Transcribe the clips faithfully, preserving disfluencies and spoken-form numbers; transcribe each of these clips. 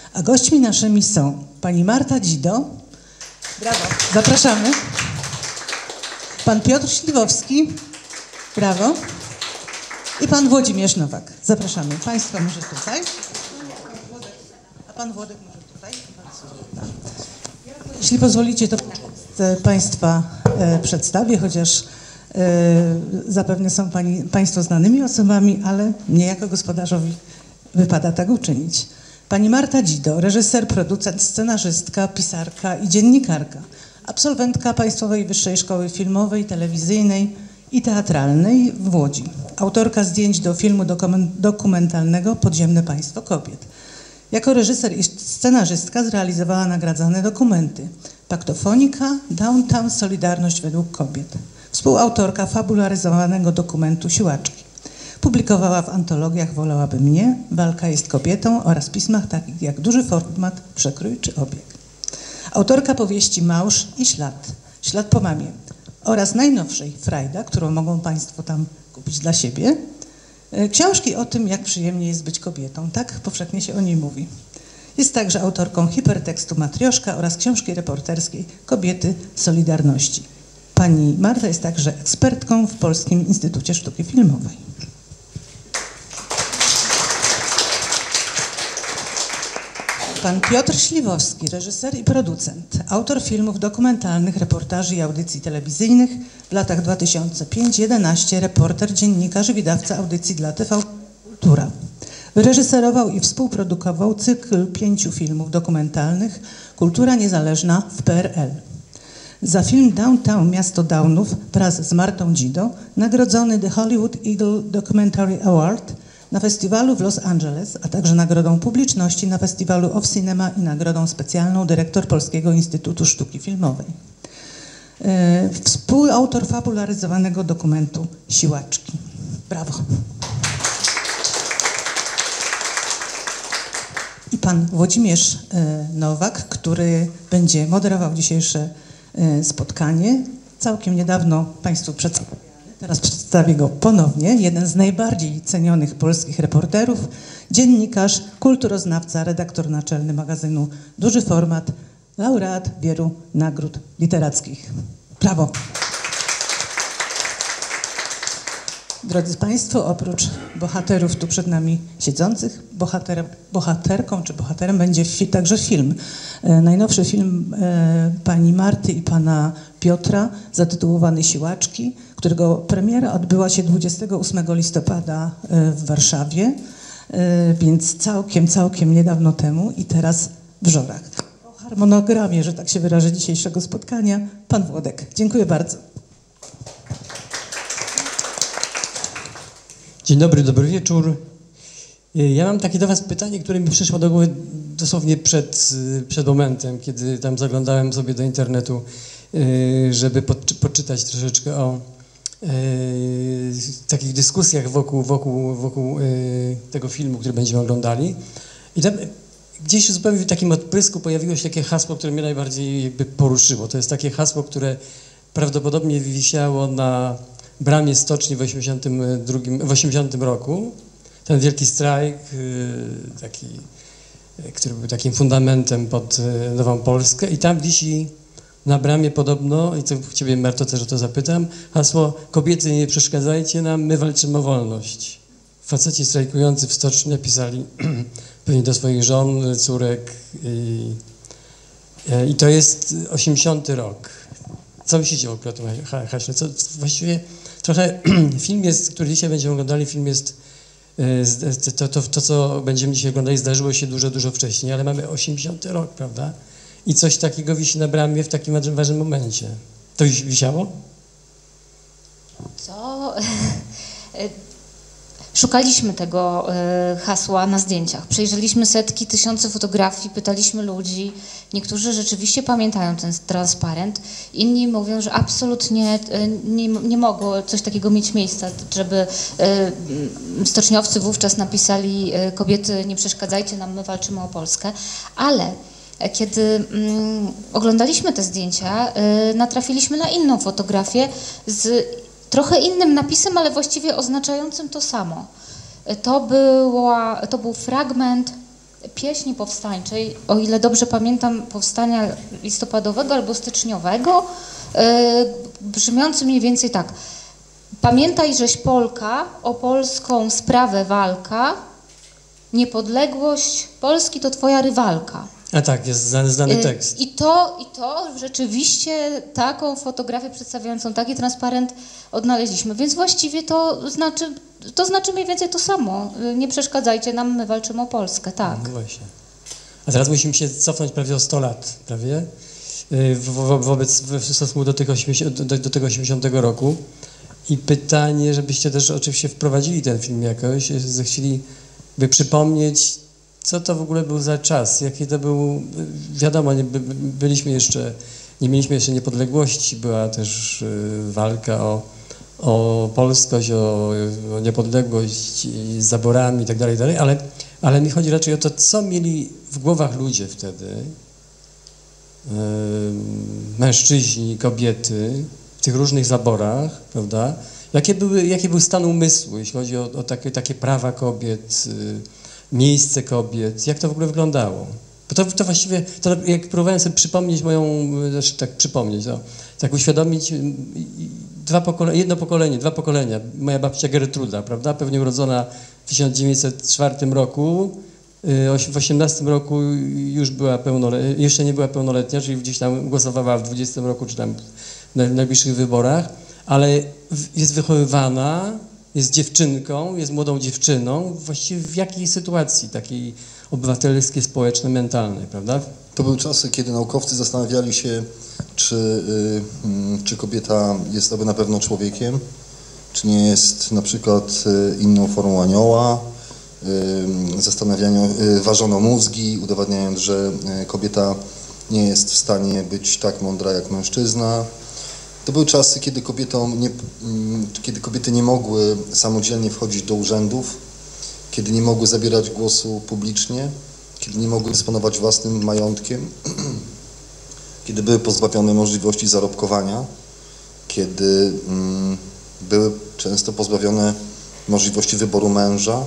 A gośćmi naszymi są pani Marta Dzido. Brawo. Zapraszamy. Pan Piotr Śliwowski. Brawo. I pan Włodzimierz Nowak. Zapraszamy. Państwa może tutaj. A pan Włodek może tutaj. Jeśli pozwolicie, to państwa e, przedstawię, chociaż e, zapewne są pani, państwo znanymi osobami, ale mnie jako gospodarzowi wypada tak uczynić. Pani Marta Dzido, reżyser, producent, scenarzystka, pisarka i dziennikarka. Absolwentka Państwowej Wyższej Szkoły Filmowej, Telewizyjnej i Teatralnej w Łodzi. Autorka zdjęć do filmu dokumentalnego Podziemne Państwo Kobiet. Jako reżyser i scenarzystka zrealizowała nagradzane dokumenty Paktofonika, Downtown, Solidarność według kobiet. Współautorka fabularyzowanego dokumentu Siłaczki. Publikowała w antologiach Wolałaby mnie, Walka jest kobietą oraz pismach takich jak Duży format, Przekrój czy Obieg. Autorka powieści Małż i Ślad, Ślad po mamie oraz najnowszej Frajda, którą mogą państwo tam kupić dla siebie. Książki o tym, jak przyjemnie jest być kobietą. Tak powszechnie się o niej mówi. Jest także autorką hipertekstu Matrioszka oraz książki reporterskiej Kobiety Solidarności. Pani Marta jest także ekspertką w Polskim Instytucie Sztuki Filmowej. Pan Piotr Śliwowski, reżyser i producent, autor filmów dokumentalnych, reportaży i audycji telewizyjnych w latach dwa tysiące piąty do dwa tysiące jedenastego, reporter, dziennikarz i wydawca audycji dla T V Kultura. Wyreżyserował i współprodukował cykl pięciu filmów dokumentalnych Kultura niezależna w P R L. Za film Downtown, Miasto Downów wraz z Martą Dzido nagrodzony The Hollywood Eagle Documentary Award na festiwalu w Los Angeles, a także nagrodą publiczności na festiwalu Off Cinema i nagrodą specjalną dyrektor Polskiego Instytutu Sztuki Filmowej. E, współautor fabularyzowanego dokumentu Siłaczki. Brawo. I pan Włodzimierz e, Nowak, który będzie moderował dzisiejsze e, spotkanie. Całkiem niedawno państwu przedstawił. Teraz przedstawię go ponownie. Jeden z najbardziej cenionych polskich reporterów, dziennikarz, kulturoznawca, redaktor naczelny magazynu Duży Format, laureat wielu nagród literackich. Brawo! Drodzy Państwo, oprócz bohaterów tu przed nami siedzących, bohaterem, bohaterką czy bohaterem będzie fi, także film. E, najnowszy film e, pani Marty i pana Piotra, zatytułowany Siłaczki, którego premiera odbyła się dwudziestego ósmego listopada e, w Warszawie, e, więc całkiem, całkiem niedawno temu i teraz w Żorach. O harmonogramie, że tak się wyrażę, dzisiejszego spotkania, pan Włodek. Dziękuję bardzo. Dzień dobry, dobry wieczór. Ja mam takie do was pytanie, które mi przyszło do głowy dosłownie przed, przed momentem, kiedy tam zaglądałem sobie do internetu, żeby poczytać troszeczkę o takich dyskusjach wokół, wokół, wokół tego filmu, który będziemy oglądali. I tam gdzieś zupełnie w takim odprysku pojawiło się takie hasło, które mnie najbardziej jakby poruszyło. To jest takie hasło, które prawdopodobnie wisiało na bramie stoczni w osiemdziesiątym drugim, w osiemdziesiątym roku. Ten wielki strajk, taki, który był takim fundamentem pod Nową Polskę i tam wisi na bramie podobno, i to ciebie, Marto, też o to zapytam, hasło: kobiety, nie przeszkadzajcie nam, my walczymy o wolność. Faceci strajkujący w stoczni napisali pewnie do swoich żon, córek i, i to jest osiemdziesiąty rok. Co myślicie o tym haśle? Co, właściwie trochę film jest, który dzisiaj będziemy oglądali, film jest, to, to, to co będziemy dzisiaj oglądali, zdarzyło się dużo, dużo wcześniej, ale mamy osiemdziesiąty rok, prawda? I coś takiego wisi na bramie w takim ważnym momencie. To już wisiało? Co? Szukaliśmy tego hasła na zdjęciach. Przejrzeliśmy setki, tysiące fotografii, pytaliśmy ludzi. Niektórzy rzeczywiście pamiętają ten transparent, inni mówią, że absolutnie nie, nie mogło coś takiego mieć miejsca, żeby stoczniowcy wówczas napisali: kobiety, nie przeszkadzajcie nam, my walczymy o Polskę. Ale kiedy mm, oglądaliśmy te zdjęcia, natrafiliśmy na inną fotografię z trochę innym napisem, ale właściwie oznaczającym to samo. To, była, to był fragment pieśni powstańczej, o ile dobrze pamiętam, powstania listopadowego albo styczniowego, yy, brzmiący mniej więcej tak. Pamiętaj, żeś Polka, o polską sprawę walka, niepodległość Polski to twoja rywalka. A tak, jest znany, znany tekst. I to, I to rzeczywiście taką fotografię przedstawiającą taki transparent odnaleźliśmy, więc właściwie to znaczy, to znaczy mniej więcej to samo. Nie przeszkadzajcie nam, my walczymy o Polskę, tak. No właśnie. A teraz musimy się cofnąć prawie o sto lat, prawie, wo, wo, wobec, w stosunku do, tych osiemdziesiątego, do, do tego osiemdziesiątego roku. I pytanie, żebyście też oczywiście wprowadzili ten film jakoś, zechcieli by przypomnieć, co to w ogóle był za czas, jaki to był, wiadomo, nie, by, byliśmy jeszcze, nie mieliśmy jeszcze niepodległości, była też y, walka o, o polskość, o, o niepodległość z zaborami i tak dalej, dalej, ale, ale mi chodzi raczej o to, co mieli w głowach ludzie wtedy, y, mężczyźni, kobiety, w tych różnych zaborach, prawda? Jakie były, jaki był stan umysłu, jeśli chodzi o, o takie, takie prawa kobiet, y, miejsce kobiet, jak to w ogóle wyglądało? Bo to, to właściwie, to jak próbowałem sobie przypomnieć moją, znaczy tak przypomnieć, no, tak uświadomić, dwa pokole, jedno pokolenie, dwa pokolenia, moja babcia Gertruda, prawda, pewnie urodzona w tysiąc dziewięćset czwartym roku, w osiemnastym roku już była pełnoletnia, jeszcze nie była pełnoletnia, czyli gdzieś tam głosowała w dwudziestym roku, czy tam w najbliższych wyborach, ale jest wychowywana, jest dziewczynką, jest młodą dziewczyną, właściwie w jakiej sytuacji takiej obywatelskiej, społecznej, mentalnej, prawda? To były czasy, kiedy naukowcy zastanawiali się, czy, y, czy kobieta jest aby na pewno człowiekiem, czy nie jest na przykład y, inną formą anioła. Y, zastanawiano, y, ważono mózgi, udowadniając, że y, kobieta nie jest w stanie być tak mądra jak mężczyzna. To były czasy, kiedy, kobietom nie, kiedy kobiety nie mogły samodzielnie wchodzić do urzędów, kiedy nie mogły zabierać głosu publicznie, kiedy nie mogły dysponować własnym majątkiem, kiedy były pozbawione możliwości zarobkowania, kiedy mm, były często pozbawione możliwości wyboru męża,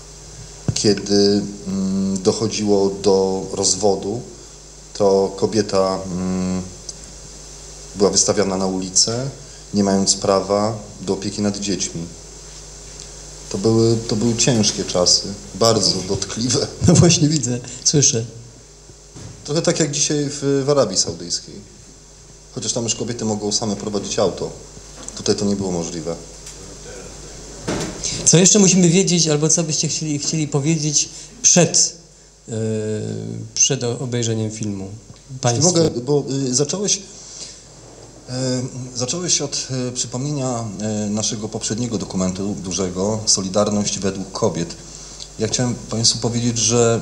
kiedy mm, dochodziło do rozwodu, to kobieta mm, była wystawiana na ulicę, nie mając prawa do opieki nad dziećmi. To były, to były ciężkie czasy, bardzo dotkliwe. No właśnie widzę, słyszę. Trochę tak jak dzisiaj w, w Arabii Saudyjskiej. Chociaż tam już kobiety mogą same prowadzić auto. Tutaj to nie było możliwe. Co jeszcze musimy wiedzieć, albo co byście chcieli, chcieli powiedzieć przed, yy, przed obejrzeniem filmu? Państwu. Mogę, bo y, zacząłeś... Zacząłeś od przypomnienia naszego poprzedniego dokumentu dużego, Solidarność według kobiet. Ja chciałem Państwu powiedzieć, że,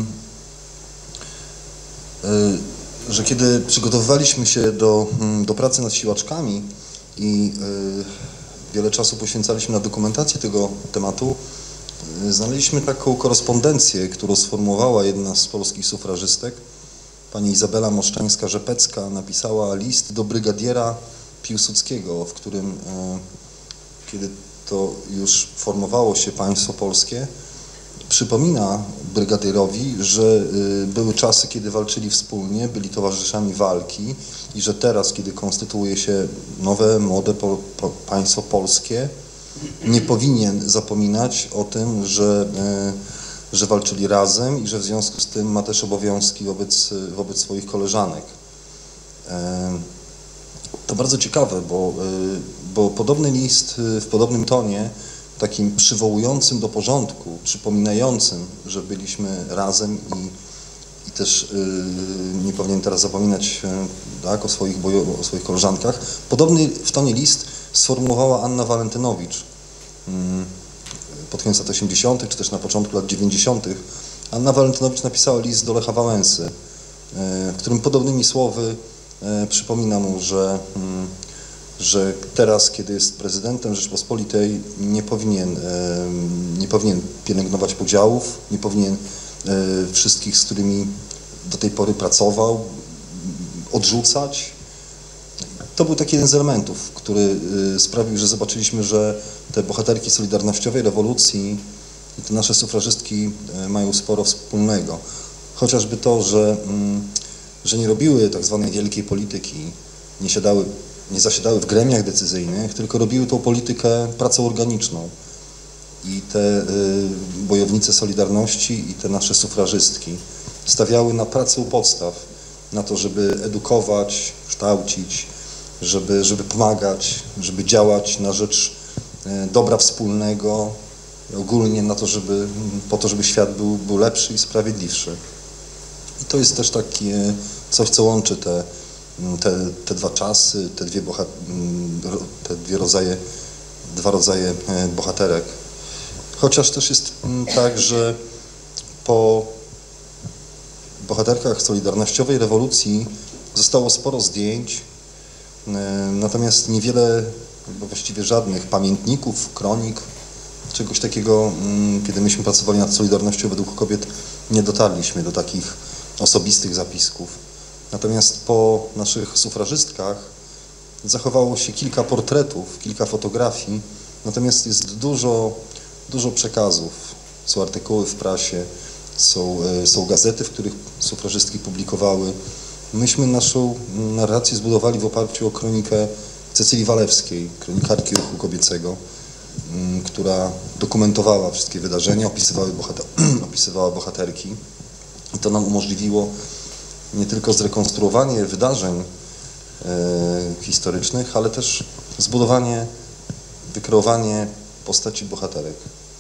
że kiedy przygotowywaliśmy się do, do pracy nad siłaczkami i wiele czasu poświęcaliśmy na dokumentację tego tematu, znaleźliśmy taką korespondencję, którą sformułowała jedna z polskich sufrażystek. Pani Izabela Moszczańska-Rzepecka napisała list do brygadiera Piłsudskiego, w którym, kiedy to już formowało się państwo polskie, przypomina brygadierowi, że były czasy, kiedy walczyli wspólnie, byli towarzyszami walki i że teraz, kiedy konstytuuje się nowe, młode po, po, państwo polskie, nie powinien zapominać o tym, że że walczyli razem i że w związku z tym ma też obowiązki wobec, wobec swoich koleżanek. To bardzo ciekawe, bo, bo podobny list w podobnym tonie, takim przywołującym do porządku, przypominającym, że byliśmy razem i, i też nie powinien teraz zapominać tak, o, swoich bojo, o swoich koleżankach. Podobny w tonie list sformułowała Anna Walentynowicz pod koniec lat osiemdziesiątych, czy też na początku lat dziewięćdziesiątych. Anna Walentynowicz napisała list do Lecha Wałęsy, w którym podobnymi słowy przypomina mu, że, że teraz, kiedy jest prezydentem Rzeczpospolitej, nie powinien, nie powinien pielęgnować podziałów, nie powinien wszystkich, z którymi do tej pory pracował, odrzucać. To był taki jeden z elementów, który sprawił, że zobaczyliśmy, że te bohaterki solidarnościowej rewolucji i te nasze sufrażystki mają sporo wspólnego. Chociażby to, że, że nie robiły tak zwanej wielkiej polityki, nie, siadały, nie zasiadały w gremiach decyzyjnych, tylko robiły tą politykę pracą organiczną. I te bojownice Solidarności i te nasze sufrażystki stawiały na pracę u podstaw, na to, żeby edukować, kształcić, żeby, żeby pomagać, żeby działać na rzecz dobra wspólnego, ogólnie na to, żeby, po to, żeby świat był, był lepszy i sprawiedliwszy. I to jest też takie coś, co łączy te, te, te dwa czasy, te dwie, boha, te dwie rodzaje, dwa rodzaje bohaterek. Chociaż też jest tak, że po bohaterkach Solidarnościowej rewolucji zostało sporo zdjęć, natomiast niewiele, bo właściwie żadnych pamiętników, kronik, czegoś takiego, kiedy myśmy pracowali nad Solidarnością według kobiet, nie dotarliśmy do takich osobistych zapisków. Natomiast po naszych sufrażystkach zachowało się kilka portretów, kilka fotografii, natomiast jest dużo, dużo przekazów. Są artykuły w prasie, są, są gazety, w których sufrażystki publikowały. Myśmy naszą narrację zbudowali w oparciu o kronikę Cecylii Walewskiej, kronikarki ruchu kobiecego, która dokumentowała wszystkie wydarzenia, opisywała, bohater opisywała bohaterki. I to nam umożliwiło nie tylko zrekonstruowanie wydarzeń e, historycznych, ale też zbudowanie, wykreowanie postaci bohaterek.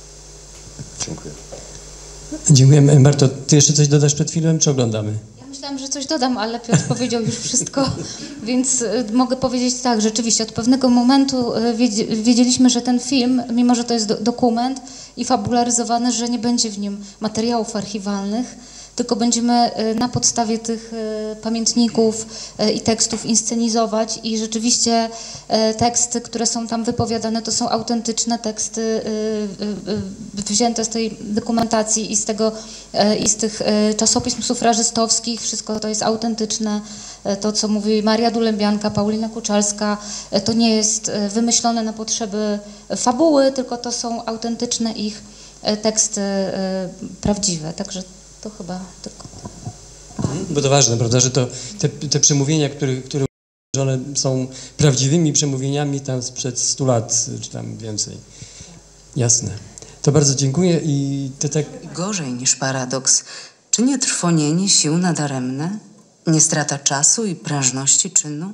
Dziękuję. Dziękuję. Marto, ty jeszcze coś dodasz przed filmem, czy oglądamy? Ja myślałam, że coś dodam, ale Piotr powiedział już wszystko, więc mogę powiedzieć tak, rzeczywiście od pewnego momentu wiedzieliśmy, że ten film, mimo że to jest dokument i fabularyzowany, że nie będzie w nim materiałów archiwalnych, tylko będziemy na podstawie tych pamiętników i tekstów inscenizować i rzeczywiście teksty, które są tam wypowiadane, to są autentyczne teksty wzięte z tej dokumentacji i z tego i z tych czasopism sufrażystowskich, wszystko to jest autentyczne. To, co mówi Maria Dulębianka, Paulina Kuczalska, to nie jest wymyślone na potrzeby fabuły, tylko to są autentyczne ich teksty prawdziwe. Także to chyba tylko. Bo to ważne, prawda, że to te, te przemówienia, które, które one są prawdziwymi przemówieniami tam sprzed stu lat, czy tam więcej. Jasne. To bardzo dziękuję i te tak... Gorzej niż paradoks. Czy nie trwonienie sił nadaremne? Nie strata czasu i prężności czynu?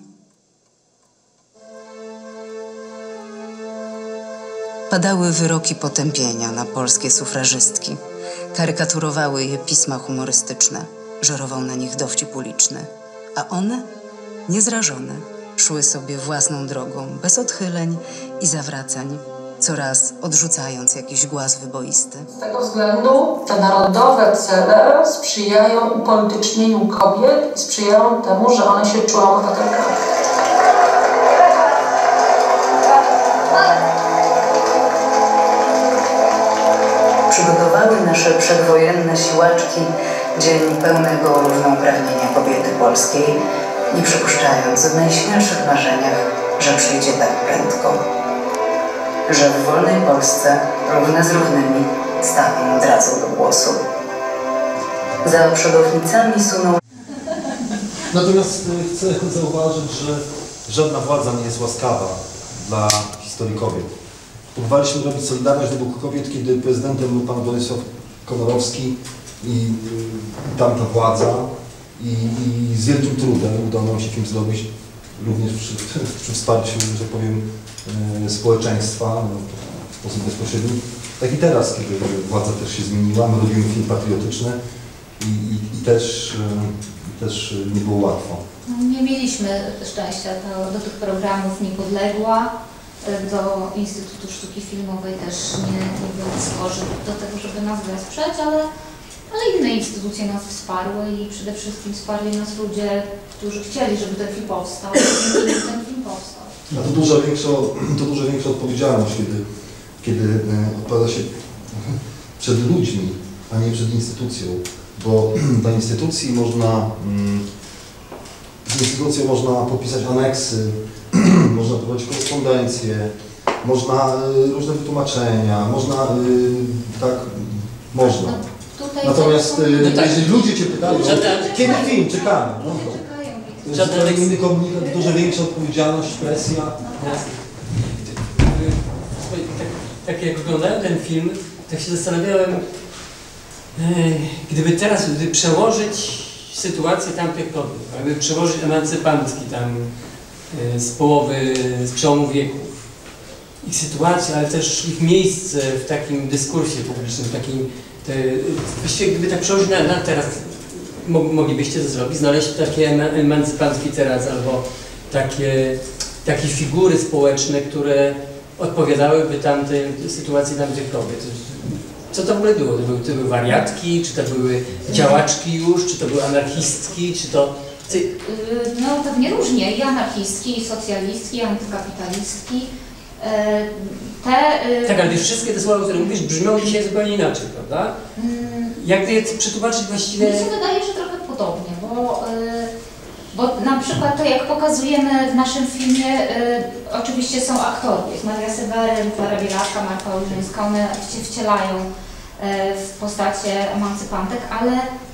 Padały wyroki potępienia na polskie sufrażystki. Karykaturowały je pisma humorystyczne. Żerował na nich dowcip uliczny. A one, niezrażone, szły sobie własną drogą, bez odchyleń i zawracań, coraz odrzucając jakiś głaz wyboisty. Z tego względu te narodowe cele sprzyjają upolitycznieniu kobiet i sprzyjają temu, że one się czują bohaterkami. Przygotowały nasze przedwojenne siłaczki dzień pełnego równouprawnienia kobiety polskiej, nie przypuszczając w najśmielszych marzeniach, że przyjdzie tak prędko. Że w wolnej Polsce równe z równymi stawią od razu do głosu. Za przodownicami suną... Natomiast chcę zauważyć, że żadna władza nie jest łaskawa dla historii kobiet. Próbowaliśmy robić Solidarność według kobiet, kiedy prezydentem był pan Władysław Komorowski i y, tamta władza i, i z wielkim trudem udało nam się film zrobić, również przy, przy wsparciu, że tak powiem, y, społeczeństwa no, w sposób bezpośredni. Tak i teraz, kiedy władza też się zmieniła, my robimy film patriotyczny i, i, i też, y, też nie było łatwo. Nie mieliśmy szczęścia do, do tych programów Niepodległa. Do Instytutu Sztuki Filmowej też nie, nie byli skorzy do tego, żeby nas wesprzeć, ale, ale inne instytucje nas wsparły i przede wszystkim wsparli nas ludzie, którzy chcieli, żeby ten film powstał, żeby ten film powstał. A to duża większa, to duża większa odpowiedzialność, kiedy, kiedy odpowiada się przed ludźmi, a nie przed instytucją, bo dla instytucji można, z instytucją można popisać aneksy, można prowadzić korespondencję, można y, różne wytłumaczenia, można, y, tak, można. Tutaj Natomiast są- y, No tak. jeżeli ludzie Cię pytają, Żadne- kiedy film, czekamy. No Ludzie to. czekają. To jest Żadne zupełnie lekcje. inny komunikat, dużo większa odpowiedzialność, presja. Słuchaj, tak, tak jak oglądałem ten film, tak się zastanawiałem, e, gdyby teraz, gdyby przełożyć sytuację tamtych kobiet, jakby przełożyć emancypantki tam e, z połowy, z przełomu wieków, ich sytuację, ale też ich miejsce w takim dyskursie publicznym, takim, te, właściwie gdyby tak przełożyć na, na teraz, mo- moglibyście to zrobić, znaleźć takie ema- emancypantki teraz, albo takie, takie figury społeczne, które odpowiadałyby tamtej sytuacji tamtych kobiet. Co to w ogóle było? To były, to były wariatki, czy to były działaczki już, czy to były anarchistki, czy to... Ty, Y, No pewnie różnie, i anarchistki, i socjalistki, i antykapitalistki. Y, Te, y, tak, ale wiesz, wszystkie te słowa, które mówisz, brzmią dzisiaj zupełnie inaczej, prawda? mm, Jak je przetłumaczyć właściwie... Mi się wydaje, że trochę podobnie, bo, y, bo na przykład to jak pokazujemy w naszym filmie, y, oczywiście są aktorki, jest Maria Seweryn, Klara Bielaska, Marta Olżyńska, one się wcielają y, w postacie emancypantek, ale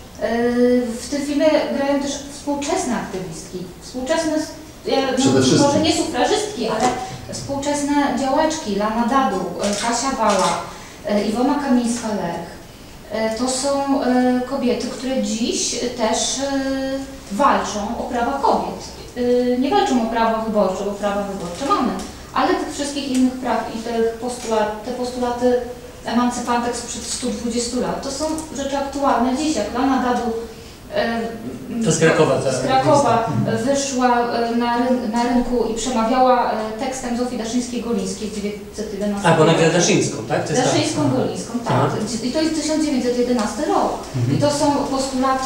y, w tym filmie grają też współczesne aktywistki, współczesne, ja, Przede no, wszystkim. może nie sufrażystki, ale współczesne działaczki, Lana Dadu, y, Kasia Wała, y, Iwona Kamińska-Lech. To są e, kobiety, które dziś też e, walczą o prawa kobiet. E, Nie walczą o prawa wyborcze, bo prawa wyborcze mamy, ale tych wszystkich innych praw i tych postulat, te postulaty emancypantek sprzed stu dwudziestu lat, to są rzeczy aktualne dziś, jak Lana Dadu e, To z Krakowa, ta z Krakowa wyszła e, na, ryn na rynku i przemawiała e, tekstem Zofii Daszyńskiej-Golińskiej w tysiąc dziewięćset jedenastym A, bo roku. nagle Daszyńską, tak? To jest ta- Daszyńską Golińską, Aha. tak. I to jest tysiąc dziewięćset jedenasty rok. I to są postulaty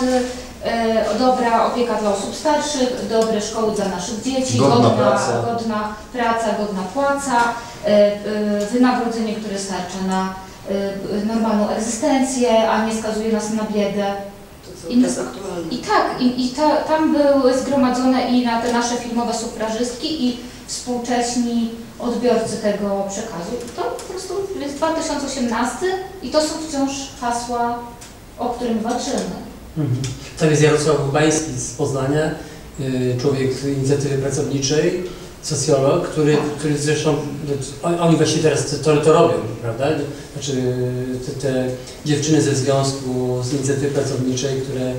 e, dobra opieka dla osób starszych, dobre szkoły dla naszych dzieci, Godna godna, praca. godna praca, godna płaca, e, e, wynagrodzenie, które starcza na e, normalną egzystencję, a nie skazuje nas na biedę. I, I tak, i, i ta, tam były zgromadzone i na te nasze filmowe sufrażystki i współcześni odbiorcy tego przekazu. I to po prostu jest dwa tysiące osiemnasty i to są wciąż hasła, o którym walczymy. Mhm. Tam jest Jarosław Ubański z Poznania, y, człowiek z inicjatywy pracowniczej, socjolog, który, który zresztą, on- oni właściwie teraz to, to robią, prawda? Znaczy te, te dziewczyny ze związku, z inicjatywy pracowniczej, które y,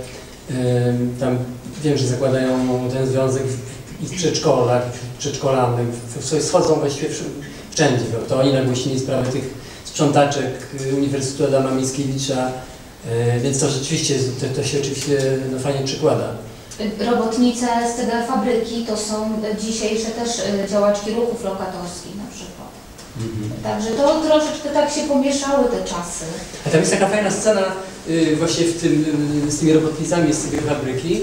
tam, wiem, że zakładają ten związek w, i w przedszkolach, w przedszkolanych, w, w, schodzą właściwie wszędzie, to oni nagłośnili sprawę tych sprzątaczek Uniwersytetu Adama Mickiewicza, y, więc to rzeczywiście, to, to się oczywiście no, fajnie przykłada. Robotnice z tego fabryki to są dzisiejsze też y, działaczki ruchów lokatorskich na przykład. Mhm. Także to troszeczkę tak się pomieszały te czasy. A tam jest taka fajna scena y, właśnie w tym, y, z tymi robotnicami z tej fabryki,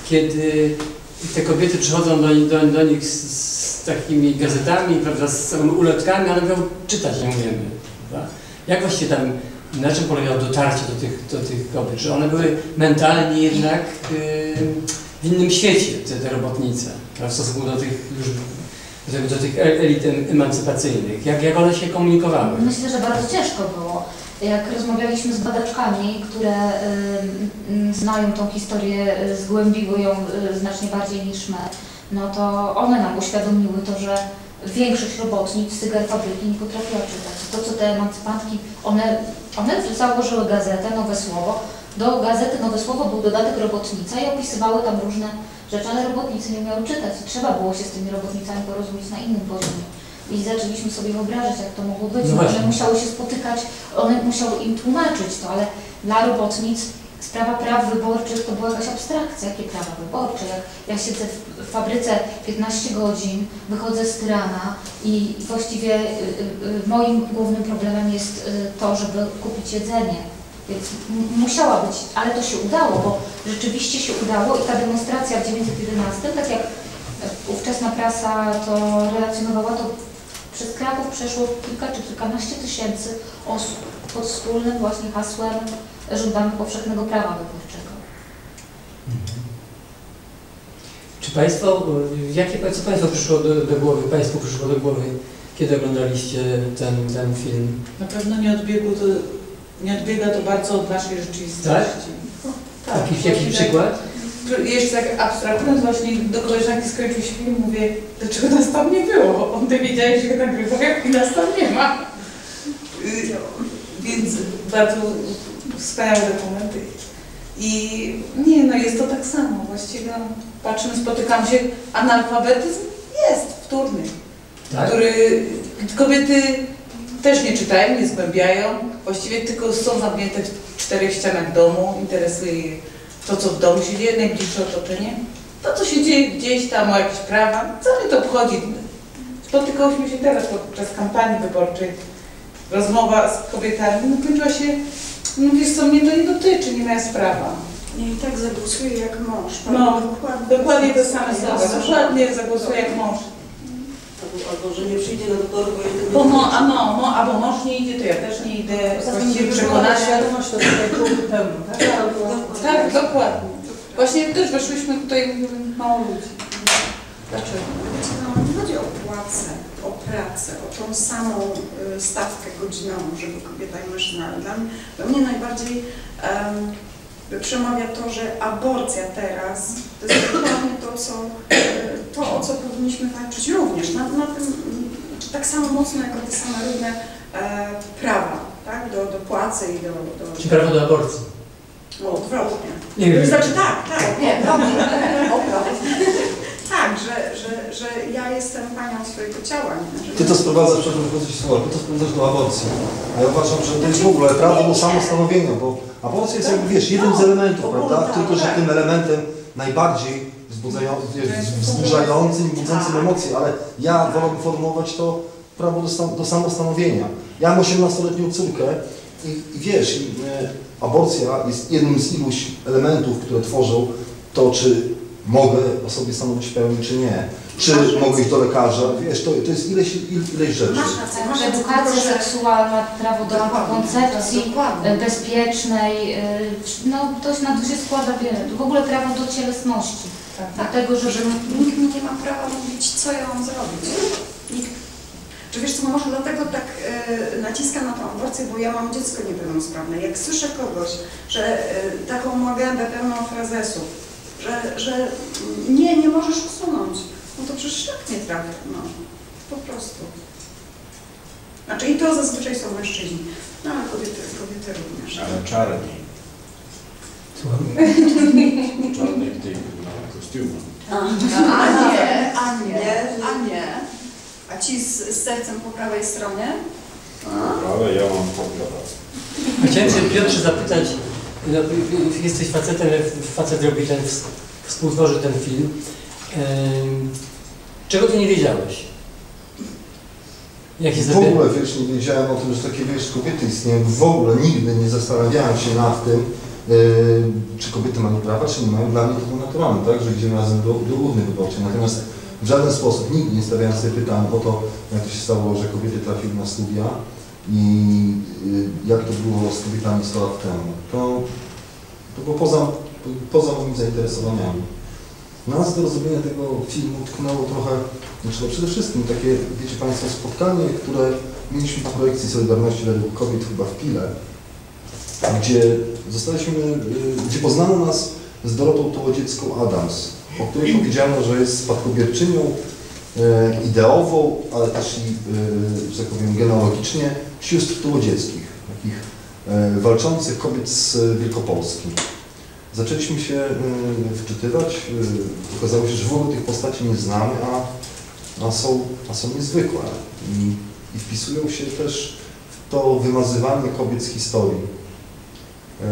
kiedy te kobiety przychodzą do, do, do nich z, z takimi gazetami, prawda, z samymi ulotkami, ale mówią, czytać nie umiemy. Prawda? Jak właściwie tam, na czym polegało dotarcie do tych, do tych kobiet? Że one były mentalnie jednak y, w innym świecie, te, te robotnice, prawda, w stosunku do tych już do, do tych elit emancypacyjnych. Jak, jak one się komunikowały? Myślę, że bardzo ciężko było. Jak rozmawialiśmy z badaczkami, które y, y, znają tą historię, y, zgłębiły ją y, znacznie bardziej niż my, no to one nam uświadomiły to, że większość robotnic z tyger fabryki nie potrafiła czytać. To, co te emancypantki, one, one założyły gazetę Nowe Słowo. Do gazety Nowe Słowo był dodatek robotnica i opisywały tam różne rzeczy, ale robotnicy nie umiały czytać i trzeba było się z tymi robotnicami porozumieć na innym poziomie. I zaczęliśmy sobie wyobrażać, jak to mogło być. No No, właśnie. one musiały się spotykać, one musiały im tłumaczyć to, ale dla robotnic sprawa praw wyborczych to była jakaś abstrakcja. Jakie prawa wyborcze? Jak ja siedzę w fabryce piętnaście godzin, wychodzę z tyrana i właściwie y, y, moim głównym problemem jest y, to, żeby kupić jedzenie. Więc m- musiała być, ale to się udało, bo rzeczywiście się udało i ta demonstracja w tysiąc dziewięćset jedenastym, tak jak e, ówczesna prasa to relacjonowała, to przez Kraków przeszło kilka czy kilkanaście tysięcy osób pod wspólnym właśnie hasłem żądamy powszechnego prawa wyborczego. Czy Państwo, jakie, co Państwo przyszło do, do głowy, Państwu przyszło do głowy, kiedy oglądaliście ten, ten film? Na pewno nie, odbiegu to, nie odbiega to bardzo od naszej rzeczywistości. Tak? Jakiś, jakiś przykład? Jeszcze tak abstrahując, właśnie do koleżanki skończył się film, mówię, dlaczego nas tam nie było? On ty wiedziałeś, że nagrywa, jak i nas tam nie ma. Więc bardzo wspaniałe dokumenty. I nie, no jest to tak samo. Właściwie no, patrzymy, spotykam się, analfabetyzm jest wtórny, Tak? który kobiety też nie czytają, nie zgłębiają, właściwie tylko są zamknięte w czterech ścianach domu, interesuje je to, co w domu się dzieje, najbliższe otoczenie, to, co się dzieje gdzieś tam, o jakieś prawa, co mnie to obchodzi. Spotykałyśmy się teraz podczas kampanii wyborczej, rozmowa z kobietami, no kończyła się, no wiesz co, mnie to nie dotyczy, nie moja sprawa. Nie, i tak zagłosuje jak mąż. No, dokładnie, dokładnie to same słowa, dokładnie zagłosuje jak mąż. Albo, że nie przyjdzie na wybory, bo jedynie... Bo mo, a no, mo, albo mąż nie idzie, to ja też nie idę, właściwie przekonania. Świadomość to tutaj byłoby pełno, tak? Tak, dokładnie. Właśnie też weszłyśmy tutaj, mało ludzi. Dlaczego? No, nie chodzi o płacę, o pracę, o tą samą y, stawkę godzinową, żeby kobieta i mężczyzna. Dla mnie, dla mnie najbardziej um, przemawia to, że aborcja teraz to jest dokładnie to, co, y, to, o co powinniśmy walczyć również. Na, na tym, czy tak samo mocno jako te same równe e, prawa, tak? Do, do płacy i do... do Czy prawo do aborcji? O, odwrotnie. Nie wiem. Znaczy tak, tak. Nie, dobrze. Tak, że, że, że ja jestem panią swojego ciała. Nie? Że Ty to sprowadzasz, przepraszam, wychodzić z słowa, ty to sprowadzasz do aborcji. A ja uważam, że to jest w ogóle prawo do samostanowienia, bo aborcja jest jakby, wiesz, jednym z elementów, prawda? Tylko, że tym elementem najbardziej wzbudzającym i budzącym emocje, ale ja wolałbym formułować to prawo do, do samostanowienia. Ja mam osiemnastoletnią córkę i, i wiesz, i, e, aborcja jest jednym z iluś elementów, które tworzą to, czy mogę o sobie stanowić w pełni, czy nie. Czy mogę iść do lekarza, wiesz, to, to jest ileś, ileś rzeczy. Masz rację, masz rację, Edukacja tylko, że- seksualna, prawo do antykoncepcji, Dokładnie. e, bezpiecznej, e, no to się na to się składa wiele. W ogóle prawo do cielesności. Tak, Dlatego, że że nikt mi nie ma prawa mówić, co ja mam zrobić. Nikt. Czy wiesz co, no może dlatego tak e, naciskam na tą aborcję, bo ja mam dziecko niepełnosprawne. Jak słyszę kogoś, że e, taką ma gębę pełną frazesów, że, że nie, nie możesz usunąć, no to przecież tak nie trafia, no. Po prostu. Znaczy i to zazwyczaj są mężczyźni, no ale kobiety, kobiety również. Ale czarni. Słucham? Czarni w tych kostiumach. A, a nie, a nie, a nie. A ci z, z sercem po prawej stronie? Ale ja mam po prawej. Chciałem się Piotrze zapytać, no, jesteś facetem, facet robi ten, współtworzy ten film. Ehm, czego ty nie wiedziałeś? Jak się W ogóle, wiesz, nie wiedziałem o tym, że takie, wiesz, kobiety istnieją. W ogóle nigdy nie zastanawiałem się nad tym, yy, czy kobiety mają prawa, czy nie mają. Dla mnie to było naturalne, tak, że idziemy razem do, do urny wyborczej. Natomiast w żaden sposób nigdy nie stawiałem sobie pytań o to, jak to się stało, że kobiety trafiły na studia i yy, jak to było z kobietami sto lat temu. To, to było poza, poza moimi zainteresowaniami. Nas do rozumienia tego filmu tknęło trochę, znaczy to przede wszystkim takie, wiecie Państwo, spotkanie, które mieliśmy po projekcji Solidarności według Kobiet chyba w Pile, gdzie zostaliśmy, gdzie poznano nas z Dorotą Tułodziecką Adams, o której powiedziano, że jest spadkobierczynią e, ideową, ale też i, e, że tak powiem, genealogicznie sióstr Tułodzieckich, takich e, walczących kobiet z Wielkopolski. Zaczęliśmy się y, wczytywać, y, okazało się, że w ogóle tych postaci nie znamy, a, a, są, a są niezwykłe I, i wpisują się też w to wymazywanie kobiet z historii. E,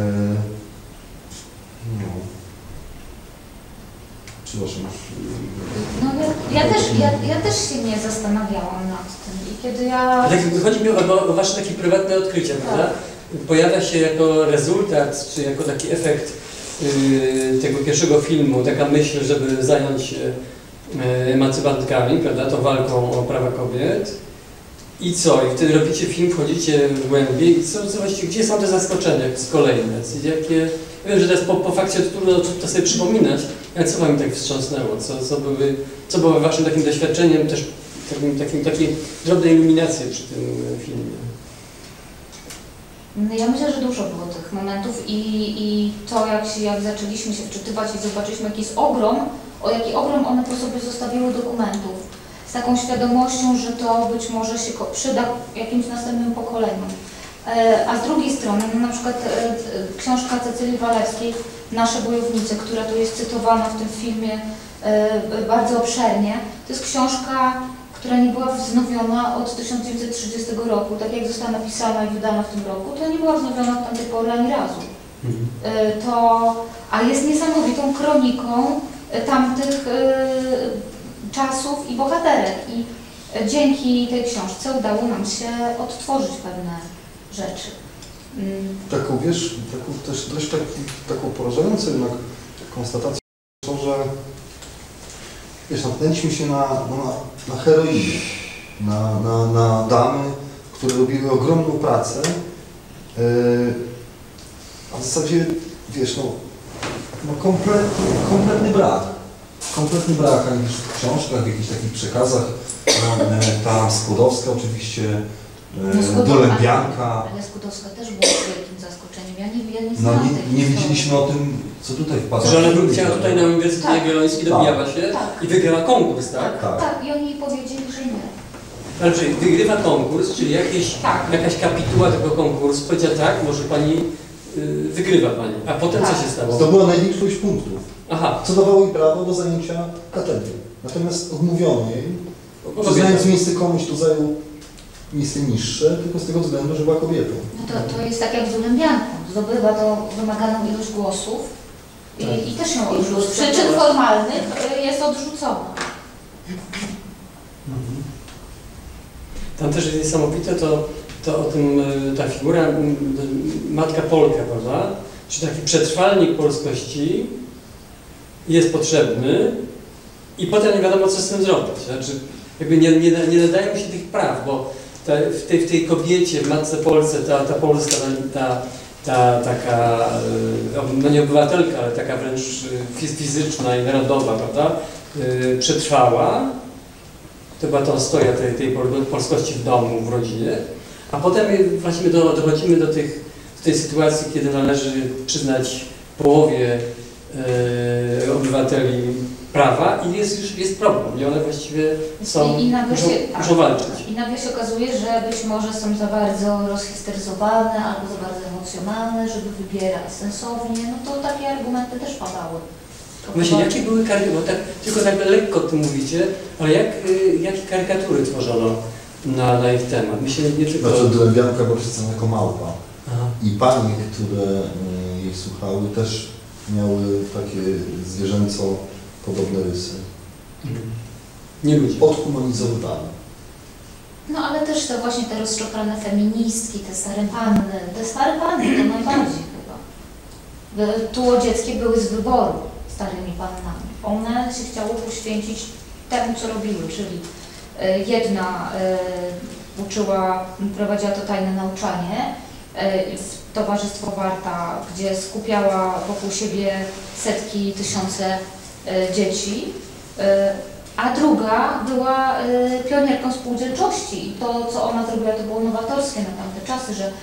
no. Przepraszam. No ja, ja, też, ja, ja też się nie zastanawiałam nad tym i kiedy ja... Tak, chodzi mi o, o wasze takie prywatne odkrycia, prawda? Pojawia się jako rezultat, czy jako taki efekt yy, tego pierwszego filmu, taka myśl, żeby zająć się yy, emancypantkami, prawda, tą walką o prawa kobiet. I co? I wtedy robicie film, wchodzicie w głębiej i co, co właściwie, gdzie są te zaskoczenia z kolejne? Jakie, ja wiem, że teraz po, po fakcie trudno to sobie przypominać, ale co wam tak wstrząsnęło? Co, co, były, co było waszym takim doświadczeniem też takim, takim, takiej drobnej iluminacji przy tym filmie. No ja myślę, że dużo było tych momentów i, i to jak, się, jak zaczęliśmy się wczytywać i zobaczyliśmy jaki jest ogrom, o jaki ogrom one po sobie zostawiły dokumentów, z taką świadomością, że to być może się przyda jakimś następnym pokoleniom. A z drugiej strony, no na przykład książka Cecylii Walewskiej Nasze bojownice, która tu jest cytowana w tym filmie bardzo obszernie, to jest książka, która nie była wznowiona od tysiąc dziewięćset trzydziestego roku, tak jak została napisana i wydana w tym roku, to nie była wznowiona od tamtej pory ani razu. Mhm. To, a jest niesamowitą kroniką tamtych czasów i bohaterek. I dzięki tej książce udało nam się odtworzyć pewne rzeczy. Taką, wiesz, taką też dość taki, taką porażającą jednak konstatacją, że wiesz, natknęliśmy się na, na, na heroinę, na, na, na damy, które robiły ogromną pracę, yy, a w zasadzie, wiesz, no, no kompletny, kompletny brak. Kompletny brak, ani w książkach, w jakichś takich przekazach. No, ta Skłodowska oczywiście, yy, Dolębianka. Ale Skłodowska też była wielkim zaskoczeniem. Ja nie, ja nie No znam nie, nie wiedzieliśmy o tym, co tutaj wpadło. Że ona chciała tutaj na Uniwersytecie tak. Jagiellońskim, dobijała się tak. i wygrała konkurs, tak? Tak, tak. I oni powiedzieli, że nie. Ale czyli wygrywa konkurs, czyli jakieś, tak. jakaś kapituła tego konkursu, powiedziała tak, może pani, yy, wygrywa pani. A potem tak. co się stało? Zdobyła największą ilość punktów, Aha. co dawało jej prawo do zajęcia katedry. Natomiast odmówiono jej, przyznając miejsce komuś, kto zajął miejsce niższe, tylko z tego względu, że była kobietą. No to, to jest tak jak z Dolębianką. Zdobywa to wymaganą ilość głosów i, tak. i też ją odrzuca. Z przyczyn formalnych jest odrzucona. Mhm. Tam też jest niesamowite to, to o tym, ta figura Matka Polka, prawda? Czy taki przetrwalnik polskości jest potrzebny i potem nie wiadomo, co z tym zrobić. Znaczy, jakby nie, nie, nie nadają się tych praw, bo ta, w, tej, w tej kobiecie, w Matce Polsce, ta, ta Polska, ta, ta taka, no nie obywatelka, ale taka wręcz fizyczna i narodowa, prawda, yy, przetrwała. To była ta ostoja tej, tej polskości w domu, w rodzinie. A potem właśnie do, dochodzimy do, tych, do tej sytuacji, kiedy należy przyznać połowie yy, obywateli prawa i jest już jest problem, i one właściwie są, I, i nagle muszą, się, muszą tak, walczyć. I nagle się okazuje, że być może są za bardzo rozhisteryzowane albo za bardzo emocjonalne, żeby wybierać sensownie, no to takie argumenty też padały. Myślę, jakie były karykatury, bo tak, tylko tak lekko o tym mówicie, ale jak, y, jakie karykatury tworzono na, na ich temat? Myślę, nie tylko... Znaczy Dolębianka była przedstawiona jako małpa. Aha. I panie, które y, jej słuchały, też miały takie zwierzęco podobne rysy. Mhm. Nie ludzie. Odhumanizowywane. No ale też te właśnie te rozczochrane feministki, te stare panny, te stare panny to najbardziej chyba. Tułodzieckie były z wyboru starymi pannami. One się chciały poświęcić temu, co robiły, czyli jedna y, uczyła, prowadziła to tajne nauczanie, y, w Towarzystwo Warta, gdzie skupiała wokół siebie setki, tysiące y, dzieci, y, a druga była y, pionierką spółdzielczości i to, co ona zrobiła, to było nowatorskie na tamte czasy, że y,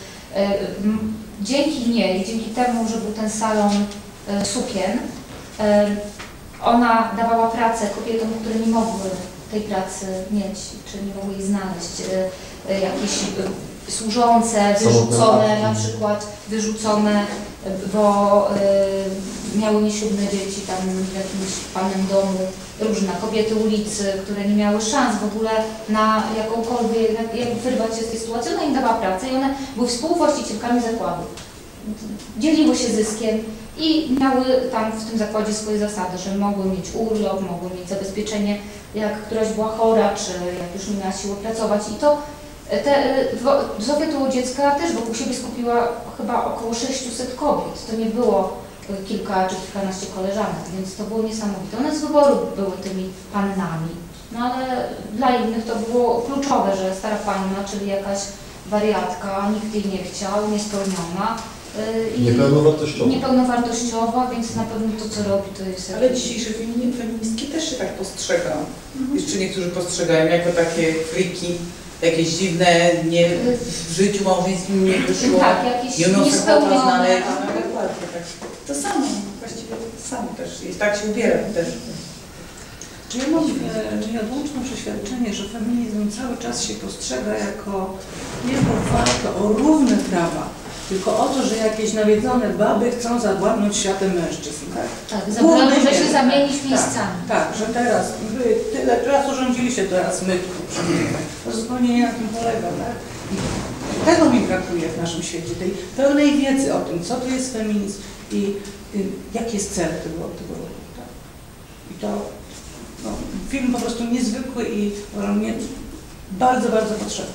m, dzięki niej, dzięki temu, że był ten salon y, sukien, y, ona dawała pracę kobietom, które nie mogły tej pracy mieć, czy nie mogły jej znaleźć, y, y, jakieś y, służące, wyrzucone, na przykład wyrzucone, bo y, miały nieślubne dzieci tam w jakimś panem domu, różne kobiety ulicy, które nie miały szans w ogóle na jakąkolwiek, jak, jak wyrwać się z tej sytuacji. Ona im dawała pracę i one były współwłaścicielkami zakładu. Dzieliły się zyskiem i miały tam w tym zakładzie swoje zasady, że mogły mieć urlop, mogły mieć zabezpieczenie, jak któraś była chora, czy jak już nie miała siły pracować. I to te, Zofia Tułodziecka też wokół siebie skupiła chyba około sześciuset kobiet. To nie było kilka czy kilkanaście koleżanek, więc to było niesamowite. One z wyboru były tymi pannami, no ale dla innych to było kluczowe, że stara panna, czyli jakaś wariatka, nikt jej nie chciał, niespełniona, I Niepełnowartościowa. Niepełnowartościowa, więc na pewno to, co robi, to jest... Ale dzisiejsze femini- feministki też się tak postrzegą. Jeszcze niektórzy postrzegają jako takie friki, jakieś dziwne, nie, w życiu małżeńskim nie wyszło, Tak, jakieś nie umieją sobie niespełnione. znaleźć. No, dokładnie, tak. To samo, właściwie to samo też. I tak się ubiera też. Czy ja mam e, nieodłączne przeświadczenie, że feminizm cały czas się postrzega jako nie o walkę o równe prawa, tylko o to, że jakieś nawiedzone baby chcą zawładnąć światem mężczyzn, tak? Tak, zabrano, że się zamienić tak, miejscami. Tak, tak, że teraz wy tyle czasu rządziliście, teraz my tu przyjdziemy. To zupełnie nie na tym polega, tak? I tego mi brakuje w naszym świecie, tej pełnej wiedzy o tym, co to jest feminizm i y, jaki jest cel tego, tego roku, tak? I to no, film po prostu niezwykły i mnie bardzo, bardzo potrzebny.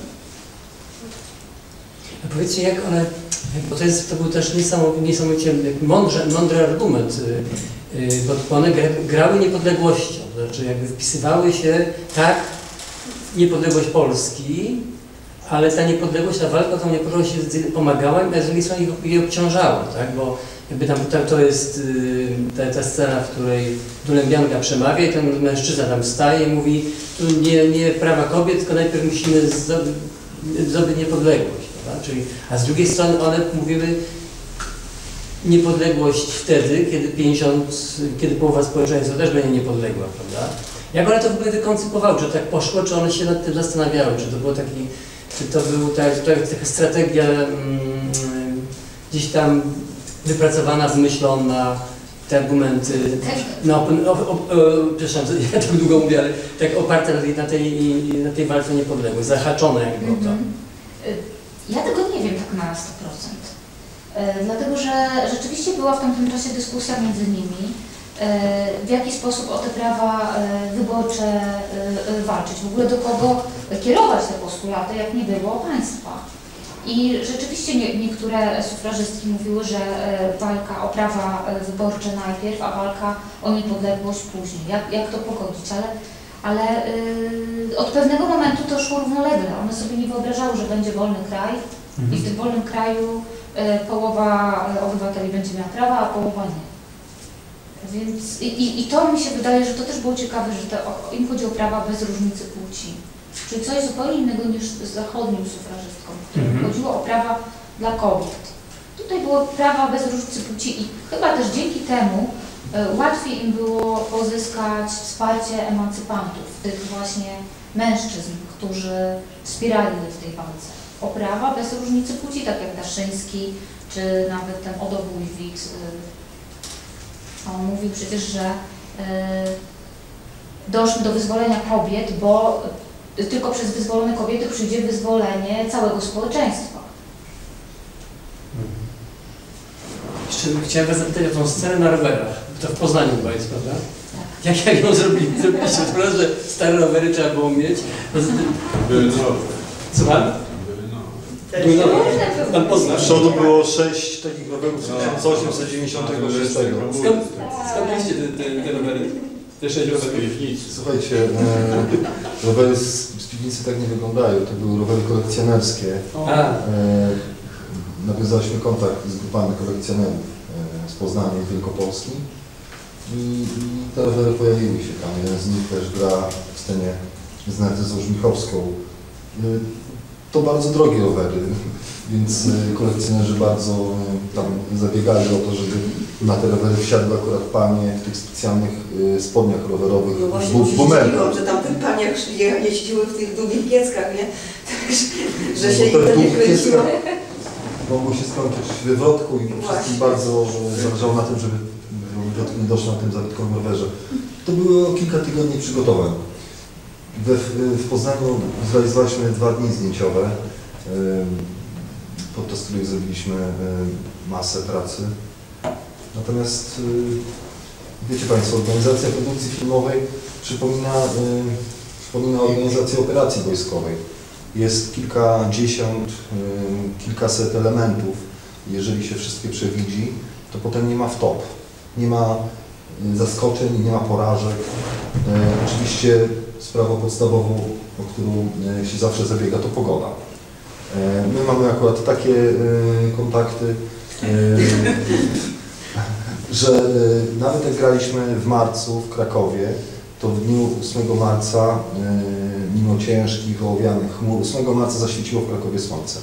A powiedzcie, jak one, bo to, jest, to był też niesamowicie, niesamowicie mądry, mądry argument, bo one grały niepodległością, to znaczy jakby wpisywały się, tak, niepodległość Polski, ale ta niepodległość, ta walka o tą niepodległość pomagała, a z drugiej strony jej obciążała, tak, bo jakby tam to jest ta, ta scena, w której Dulębianka przemawia i ten mężczyzna tam wstaje i mówi, tu nie, nie prawa kobiet, tylko najpierw musimy zdobyć, zdobyć niepodległość. Czyli, a z drugiej strony one mówiły niepodległość wtedy, kiedy pięćdziesiąt, kiedy połowa społeczeństwa też będzie niepodległa, prawda? Jak one to w ogóle wykoncypowały, czy tak poszło, czy one się nad tym zastanawiały, czy to było taki, czy to był tak, taka strategia mm, gdzieś tam wypracowana, wymyślona, te argumenty, no, o, o, o, przepraszam, ja tak długo mówię, ale tak oparte na tej, na tej, na tej walce o niepodległość, zahaczone jakby o to. Ja tego nie wiem tak na sto procent, e, dlatego że rzeczywiście była w tamtym czasie dyskusja między nimi, e, w jaki sposób o te prawa e, wyborcze e, walczyć, w ogóle do kogo kierować te postulaty, jak nie było państwa. I rzeczywiście nie, niektóre sufrażystki mówiły, że e, walka o prawa wyborcze najpierw, a walka o niepodległość później. Jak, jak to pogodzić? Ale Ale y, od pewnego momentu to szło równolegle. One sobie nie wyobrażały, że będzie wolny kraj mhm. i w tym wolnym kraju y, połowa obywateli będzie miała prawa, a połowa nie. Więc i, i to mi się wydaje, że to też było ciekawe, że te, o, im chodzi o prawa bez różnicy płci. Czyli coś zupełnie innego niż z zachodnim sufrażystkom, którym mhm. chodziło o prawa dla kobiet. Tutaj było prawa bez różnicy płci i chyba też dzięki temu łatwiej im było pozyskać wsparcie emancypantów, tych właśnie mężczyzn, którzy wspierali je w tej walce. O prawa bez różnicy płci, tak jak Daszyński, czy nawet ten Odo Wójwik. On mówił przecież, że doszły do wyzwolenia kobiet, bo tylko przez wyzwolone kobiety przyjdzie wyzwolenie całego społeczeństwa. Jeszcze chciałem was zapytać o tą scenę na rowerach. To w Poznaniu chyba jest, prawda? Tak. Jak, jak ją zrobili? Zrobiliście to, że stare rowery trzeba było mieć. Były nowe. Słucham? Były nowe. Były nowe. Pan Poznań. W przodu było sześć takich rowerów z tysiąc osiemset dziewięćdziesiątego szóstego. Skąd, skąd mieliście te, te, te rowery? Te sześć rowerów? Słuchajcie, e, rowery z, z piwnicy tak nie wyglądają. To były rowery kolekcjonerskie. E, nawiązaliśmy kontakt z grupami kolekcjonerów e, z Poznania i Wielkopolski. I, I te rowery pojawiły się tam. Jeden z nich też gra w scenie z Narcyzą Żmichowską. E, to bardzo drogie rowery, więc kolekcjonerzy bardzo tam zabiegali o to, żeby na te rowery wsiadły akurat panie w tych specjalnych spodniach rowerowych, no właśnie, bu bumerach. że tam te panie jeździły w tych długich pieckach, nie? Że się no, im to nie kręciło. Mogło się skończyć w wywrotku i wszystkim bardzo zależało na tym, żeby wywrotku nie doszło na tym zabytkowym rowerze. To było kilka tygodni przygotowań. We, w Poznaniu zrealizowaliśmy dwa dni zdjęciowe, podczas których zrobiliśmy masę pracy. Natomiast wiecie Państwo, organizacja produkcji filmowej przypomina, przypomina organizację operacji wojskowej. Jest kilkadziesiąt, kilkaset elementów. Jeżeli się wszystkie przewidzi, to potem nie ma wtop, nie ma zaskoczeń, nie ma porażek. Oczywiście sprawą podstawową, o którą się zawsze zabiega, to pogoda. My mamy akurat takie kontakty, że nawet jak graliśmy w marcu w Krakowie, to w dniu ósmego marca, mimo ciężkich, ołowianych chmur, ósmego marca zaświeciło w Krakowie słońce.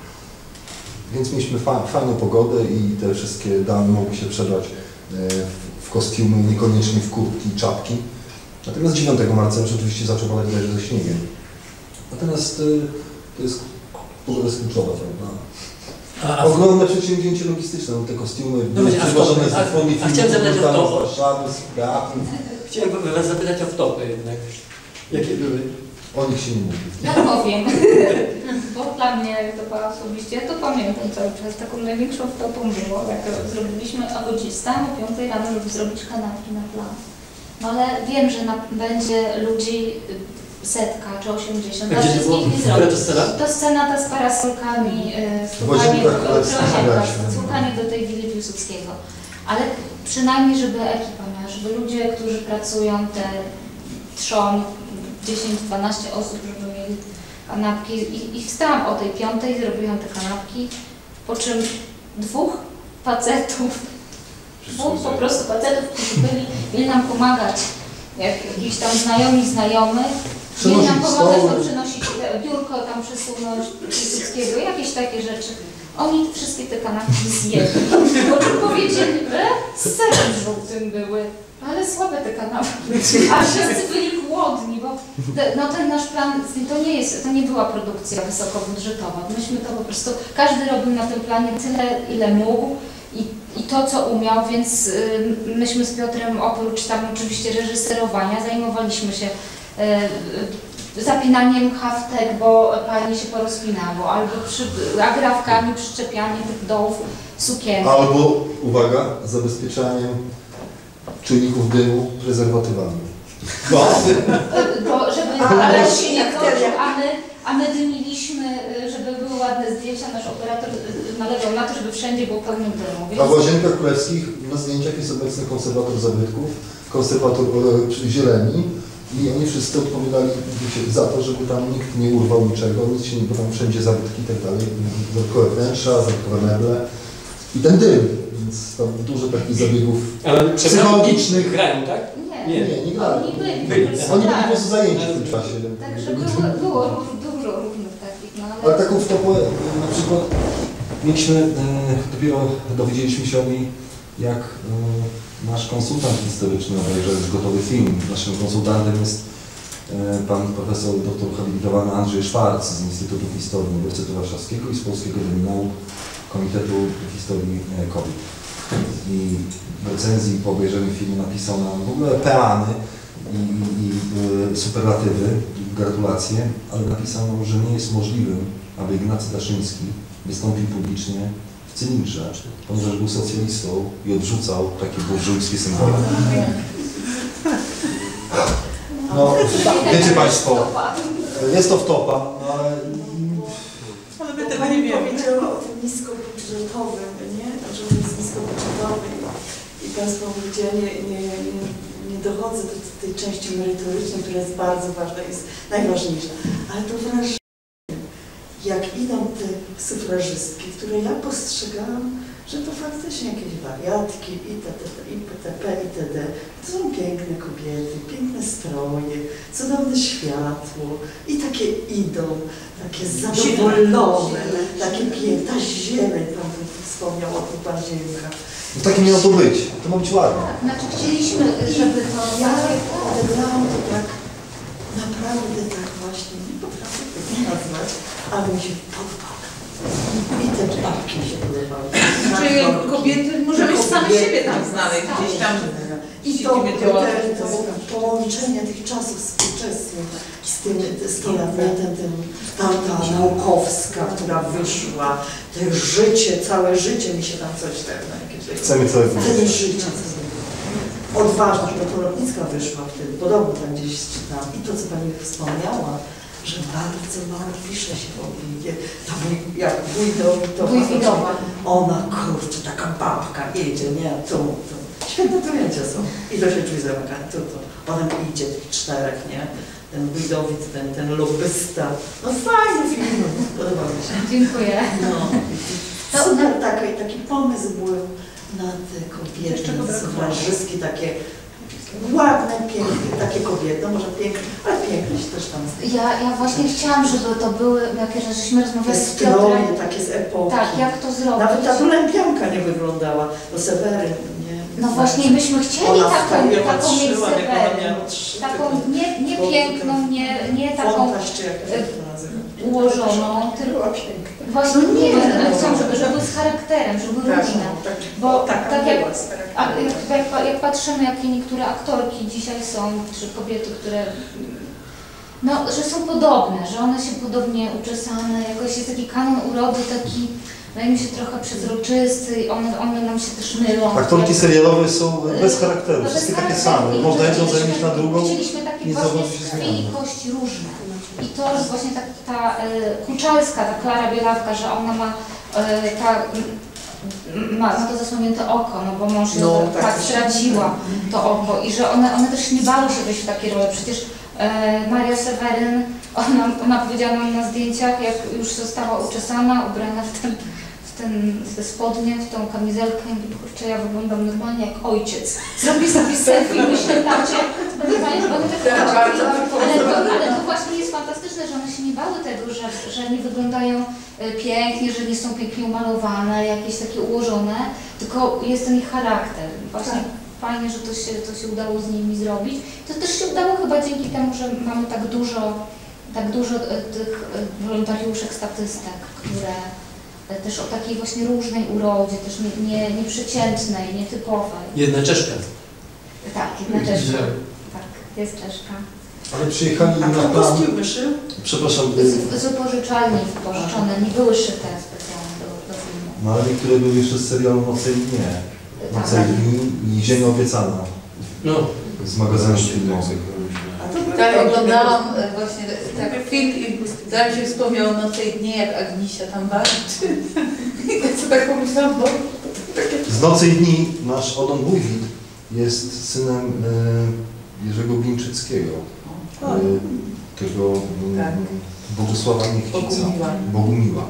Więc mieliśmy fa fajną pogodę i te wszystkie damy mogły się przebrać w kostiumy, niekoniecznie w kurtki i czapki. Natomiast dziewiątego marca już oczywiście zaczął padać deszcz ze śniegiem. Natomiast to jest, to jest kluczowe, prawda? A, ogromne przedsięwzięcie logistyczne, te kostiumy no właśnie, przywożone z Japonii, a chciałem zapytać o to. z Warszawy, z Beatów. Chciałem was zapytać o wtopy jednak. Jakie były? O nich się nie mówi. Ja powiem, bo dla mnie to była osobiście, ja to pamiętam cały czas, taką największą wtopą było, jak zrobiliśmy, a godzinie stałam o piątej rano, żeby zrobić kanapki na plan. No ale wiem, że na, będzie ludzi setka czy osiemdziesiąt, a wszystkich nie zrobię. To scena? To scena ta z parasolkami, słuchanie do, słuchanie do tej Willi Piłsudskiego. Ale przynajmniej, żeby ekipa miała, żeby ludzie, którzy pracują, te trzon, dziesięć dwanaście osób, żeby mieli kanapki i, i wstałam o tej piątej, zrobiłam te kanapki, po czym dwóch facetów, dwóch po prostu facetów, którzy byli, mieli nam pomagać, jak jakiś tam znajomi znajomych, mieli nam pomagać to przynosić, biurko tam przesunąć, Piłsudskiego, jakieś takie rzeczy. Oni wszystkie te kanapki zjedli, po czym powiedzieli, że z serem żółtym były. Ale słabe te kanapki, a wszyscy byli głodni, bo te, no ten nasz plan, to nie jest, to nie była produkcja wysokobudżetowa. Myśmy to po prostu, każdy robił na tym planie tyle, ile mógł i, i to, co umiał, więc y, myśmy z Piotrem oprócz tam oczywiście reżyserowania zajmowaliśmy się y, zapinaniem haftek, bo pani się porozpinało, albo przy, agrafkami, przyczepianiem tych dołów sukienek. Albo, uwaga, zabezpieczaniem czynników dymu prezerwatywami. Bo, bo żeby ale się nie wtoczył, a my, a my dymiliśmy, żeby były ładne zdjęcia, nasz operator należał na to, żeby wszędzie było pełno dymu. Więc... A w Łazienkach Królewskich na zdjęciach jest obecny konserwator zabytków, konserwator e, zieleni i oni wszyscy odpowiadali wiecie, za to, żeby tam nikt nie urwał niczego, nic się nie, bo tam wszędzie zabytki i tak dalej, zabytkowe wnętrza, zabytkowe meble i ten dym. Więc tam dużo takich zabiegów ale psychologicznych. Grają, tak? Nie, nie, nie, nie grają. Oni byli, byli, oni byli po prostu zajęci w tym czasie. Także było, było dużo różnych takich, no ale... Ale taką wtopę na przykład mieliśmy, e, dopiero dowiedzieliśmy się o niej, jak e, nasz konsultant historyczny obejrzał już gotowy film. Naszym konsultantem jest e, pan profesor doktor habilitowany Andrzej Szwarc z Instytutu Historii Uniwersytetu Warszawskiego i z Polskiego Nauk Komitetu Historii Kobiet. I w recenzji po obejrzeniu filmu napisał nam w ogóle peany i, i, i superlatywy, i gratulacje, ale napisał nam, że nie jest możliwym, aby Ignacy Daszyński wystąpił publicznie w cylindrze, ponieważ był socjalistą i odrzucał takie burżujskie symbole. No, wiecie Państwo, jest to wtopa, no ale... Ale my tego nie wiemy. Powiedziała o tym niskobudżetowym, nie? Że on jest niskobudżetowy i Państwo powiedzieli, nie, nie, nie, nie dochodzę do tej części merytorycznej, która jest bardzo ważna, jest najważniejsza. Ale to wrażenie, jak idą te sufrażystki, które ja postrzegałam, że to faktycznie jakieś wariatki itd., itp., itd. To są piękne kobiety, piękne stroje, cudowne światło i takie idą, takie zadowolone, takie piękne, ta zieleń, Pan wspomniał o tych Pan Ziemka. No takie miało to być, to ma być ładne. Znaczy chcieliśmy, żeby to... Ja odebrałam to tak, naprawdę tak właśnie, nie potrafię tego nazwać, ale mi się podobało. I te czapki mi się podobały. Czyli kobiety, możemy same siebie tam znaleźć, gdzieś tam. I to, te, to połączenie tych czasów współczesnych z tym, z tą, ten, ten, tamta naukowska, która wyszła, to życie, całe życie mi się tam coś tak, jakieś... Chcemy całe Wtedy życie. Odważność, bo Polotnicka wyszła wtedy, podobno tam gdzieś czytałam. I to, co Pani wspomniała, że bardzo mało pisze się o Widzie. Ta wuj, jak Wójdowi, to ona, kurczę, taka babka jedzie, nie, tu, tu. Świetne to ujęcia są. I to się czuje zamyka. To, to. Potem idzie tych czterech, nie? Ten Widowit, ten, ten lobbysta. No fajny film, podoba mi się. Dziękuję. No. To Super, taki, taki pomysł był na te kobiety, sufrażystki, takie ładne, piękne, takie kobiety, no może piękne, ale piękne się też tam zdaje. Ja, ja właśnie chciałam, żeby to były, jak żeśmy rozmawiali z Te Piotrem. stroje takie z epoki. Tak, jak to zrobić. Nawet ta Dulębianka nie wyglądała, no Seweryn, nie? No właśnie, myśmy chcieli Ona taką, wtedy taką mieć patrzyła, jak ona Seweryn. miała trzy, Taką tylko- nie, nie tylko piękną, nie, nie taką Fontaż, czy jak to się nazywa? ułożoną, tylko właśnie No nie, nie, ale no. chcą, żeby, żeby z charakterem, żeby Tak, różne. no, tak. Bo Tak, tak jak, była z charakterem. a, jak, jak, jak patrzymy, jakie niektóre aktorki dzisiaj są, czy kobiety, które no, że są podobne, że one się podobnie uczesane, jakoś jest taki kanon urody taki, wydaje mi się trochę przezroczysty i one, one nam się też mylą. Aktorki Jak- serialowe są bez charakteru, No, wszystkie bez takie charakteru. same. I Można jedną chcieliśmy- zamienić na drugą Chcieliśmy takie i właśnie zauważyć z krwi zmiany. i kości różne. I to jest właśnie ta, ta y, Kuczalska, ta Klara Bielawka, że ona ma y, ta, m, ma, ma to zasłonięte oko, no bo mąż ją No, tak, tak. straciła to oko i że one, one też nie bały się wejść w takie role. Przecież e, Maria Seweryn, ona, ona powiedziała nam na zdjęciach, jak już została uczesana, ubrana w ten, w ten, w te spodnie, w tą kamizelkę, i mówi, kurczę, ja wyglądam normalnie jak ojciec. Zrobi sobie selfie, myślę, tacie, normalnie chyba nie tak chodzi. ale, to, ale to właśnie jest fantastyczne, że one się nie bały tego, że, że nie wyglądają e, pięknie, że nie są pięknie umalowane, jakieś takie ułożone, tylko jest ten ich charakter. Właśnie fajnie, że to się, to się udało z nimi zrobić. To też się udało chyba dzięki temu, że mamy tak dużo, tak dużo e, tych e, wolontariuszek, statystek, które e, też o takiej właśnie różnej urodzie, też nie, nie, nieprzeciętnej, nietypowej. Jedna Czeszka. Tak, jedna Czeszka. Że- Tak, jest Czeszka. Ale przyjechali A na kto plan... kostiumy szył? Przepraszam, Z, z upożyczalni pożyczone, nie były szyte specjalnie do, do filmu. No ale niektóre były jeszcze z serialu Noce i Dnie. Noce Tak. i Dni i Ziemia Obiecana No. z magazynu filmowym. A to były Tak, takie- oglądałam e, właśnie tak film i zaraz się wspomniało o tej dnie, jak Agnisia tam walczy. I to co tak pomyślałam, bo to takie... Z Nocy i Dni nasz Odon Bujwit jest synem e, Jerzego Bińczyckiego, e, tego e, Tak. Bogusława Niechcica, Bogumiła. Bogumiła.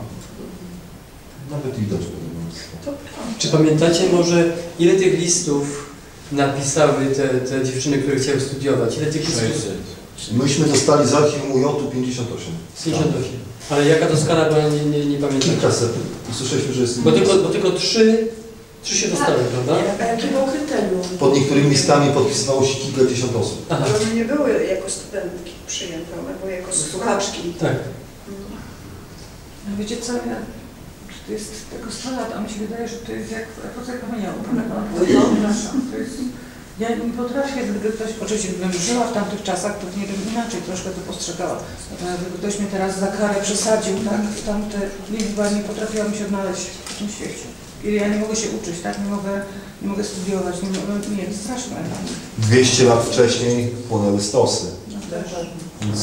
Nawet widać podobieństwo. To Czy pamiętacie może, ile tych listów napisały te, te dziewczyny, które chciały studiować? Ile tych listów? Myśmy dostali z archiwum U J-u pięćdziesiąt osiem. pięćdziesiąt osiem. Ale jaka to skala była, nie, nie, nie pamiętam. Kilkaset. Usłyszeliśmy, że jest... Bo tylko, bo tylko trzy, trzy się dostały, prawda? A jakie było kryterium? Pod niektórymi listami podpisywało się kilkadziesiąt osób. Aha, Ale one nie były jako studentki przyjęte, one były jako słuchaczki. tak. No wiecie co, ja, to jest tego sto lat, a mi się wydaje, że to jest jak w epoce kamieniału. Przepraszam, to jest... Ja nie potrafię, gdyby ktoś, oczywiście gdybym żyła w tamtych czasach, to nie bym inaczej troszkę to postrzegała. Natomiast gdyby ktoś mnie teraz za karę przesadził, tak, w tamte liczby, nie potrafiłam się odnaleźć w tym świecie. I ja nie mogę się uczyć, tak, nie mogę, nie mogę studiować, nie, mogę, nie jest straszne dla mnie. dwieście lat wcześniej płonęły stosy. Więc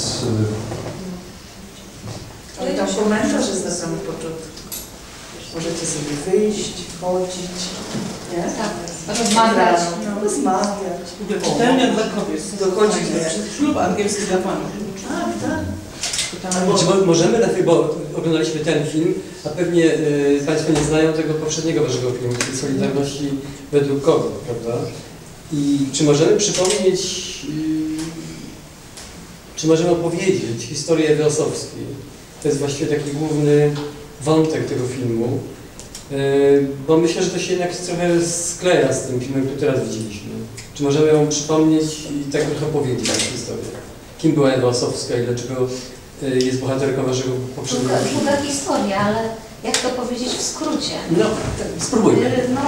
Ale tam komentarz jest na samym początku. Możecie sobie wyjść, chodzić, nie? Tak, rozmawiać. No, rozmawiać. Czytelnia dla kobiet. Dochodzi Ślub angielski dla panów. Tak, tak. Czy mo- możemy, na chwilę, bo oglądaliśmy ten film, a pewnie y, Państwo nie znają tego poprzedniego Waszego filmu, czyli Solidarności według kogo, prawda? I czy możemy przypomnieć, y, czy możemy opowiedzieć historię Ewy Osowskiej? To jest właściwie taki główny wątek tego filmu, y, bo myślę, że to się jednak trochę skleja z tym filmem, który teraz widzieliśmy. Czy możemy ją przypomnieć i tak trochę opowiedzieć tę historię? Kim była Ewa Osowska i dlaczego jest bohaterką Waszego poprzedniego Długa, filmu? długa historia, ale jak to powiedzieć w skrócie? No, tak, spróbujmy. Y, No,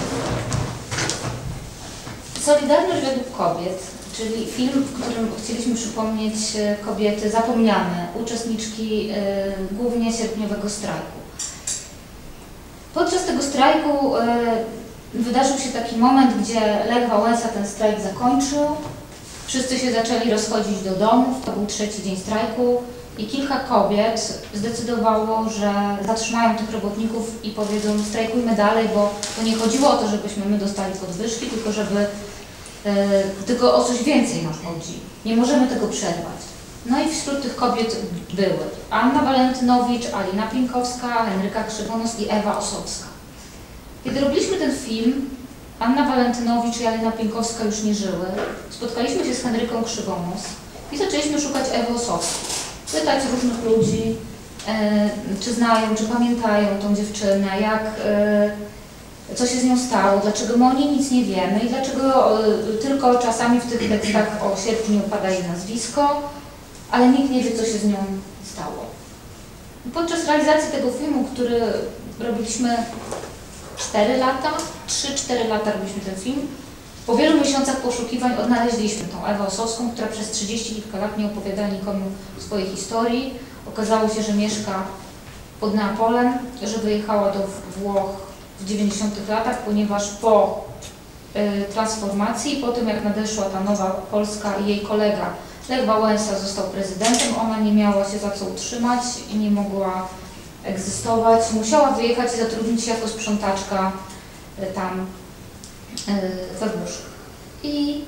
Solidarność według kobiet, czyli film, w którym chcieliśmy przypomnieć e, kobiety zapomniane, uczestniczki e, głównie sierpniowego strajku. Podczas tego strajku e, wydarzył się taki moment, gdzie Lech Wałęsa ten strajk zakończył. Wszyscy się zaczęli rozchodzić do domów, to był trzeci dzień strajku. I kilka kobiet zdecydowało, że zatrzymają tych robotników i powiedzą, strajkujmy dalej, bo to nie chodziło o to, żebyśmy my dostali podwyżki, tylko żeby e, tylko o coś więcej nam chodzi. Nie możemy tego przerwać. No i wśród tych kobiet były Anna Walentynowicz, Alina Pieńkowska, Henryka Krzywonos i Ewa Ossowska. Kiedy robiliśmy ten film, Anna Walentynowicz i Alina Pieńkowska już nie żyły. Spotkaliśmy się z Henryką Krzywonos i zaczęliśmy szukać Ewy Ossowskiej. Pytać różnych ludzi, e, czy znają, czy pamiętają tą dziewczynę, jak, e, co się z nią stało, dlaczego my o niej nic nie wiemy i dlaczego e, tylko czasami w tych tekstach o sierpniu pada jej nazwisko, ale nikt nie wie, co się z nią stało. Podczas realizacji tego filmu, który robiliśmy cztery lata, trzy cztery lata robiliśmy ten film, po wielu miesiącach poszukiwań odnaleźliśmy tą Ewę Ossowską, która przez trzydzieści kilka lat nie opowiadała nikomu swojej historii. Okazało się, że mieszka pod Neapolem, że wyjechała do Włoch w dziewięćdziesiątych latach, ponieważ po y, transformacji, po tym jak nadeszła ta nowa Polska i jej kolega Lech Wałęsa został prezydentem, ona nie miała się za co utrzymać i nie mogła egzystować. Musiała wyjechać i zatrudnić się jako sprzątaczka y, tam we Włoszech. I,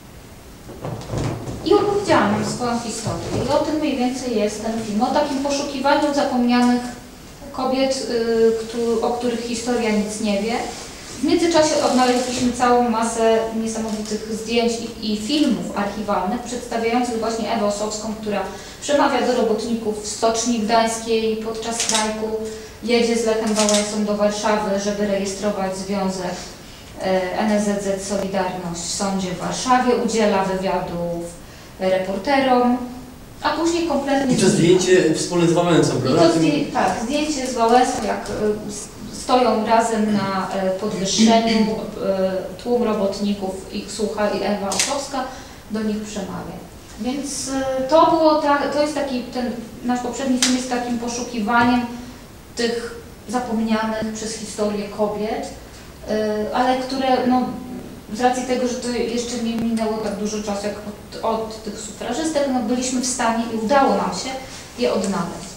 I opowiedziałam nam swoją historię. I o tym mniej więcej jest ten film. O takim poszukiwaniu zapomnianych kobiet, y, o których historia nic nie wie. W międzyczasie odnaleźliśmy całą masę niesamowitych zdjęć i, i filmów archiwalnych przedstawiających właśnie Ewę Ossowską, która przemawia do robotników w Stoczni Gdańskiej podczas strajku, jedzie z Lechem Wałęsą do Warszawy, żeby rejestrować związek N S Z Z Solidarność w sądzie w Warszawie, udziela wywiadów reporterom, a później kompletnie... I to zdjęcie wspólne z Wałęsą, prawda? I to zdję tak, zdjęcie z Wałęsą, jak stoją razem na podwyższeniu, tłum robotników ich słucha i Ewa Ossowska do nich przemawia. Więc to było tak, to jest taki, ten nasz poprzedni film jest takim poszukiwaniem tych zapomnianych przez historię kobiet, ale które, no, z racji tego, że to jeszcze nie minęło tak dużo czasu jak od, od tych sufrażystek, no, byliśmy w stanie i udało nam się je odnaleźć.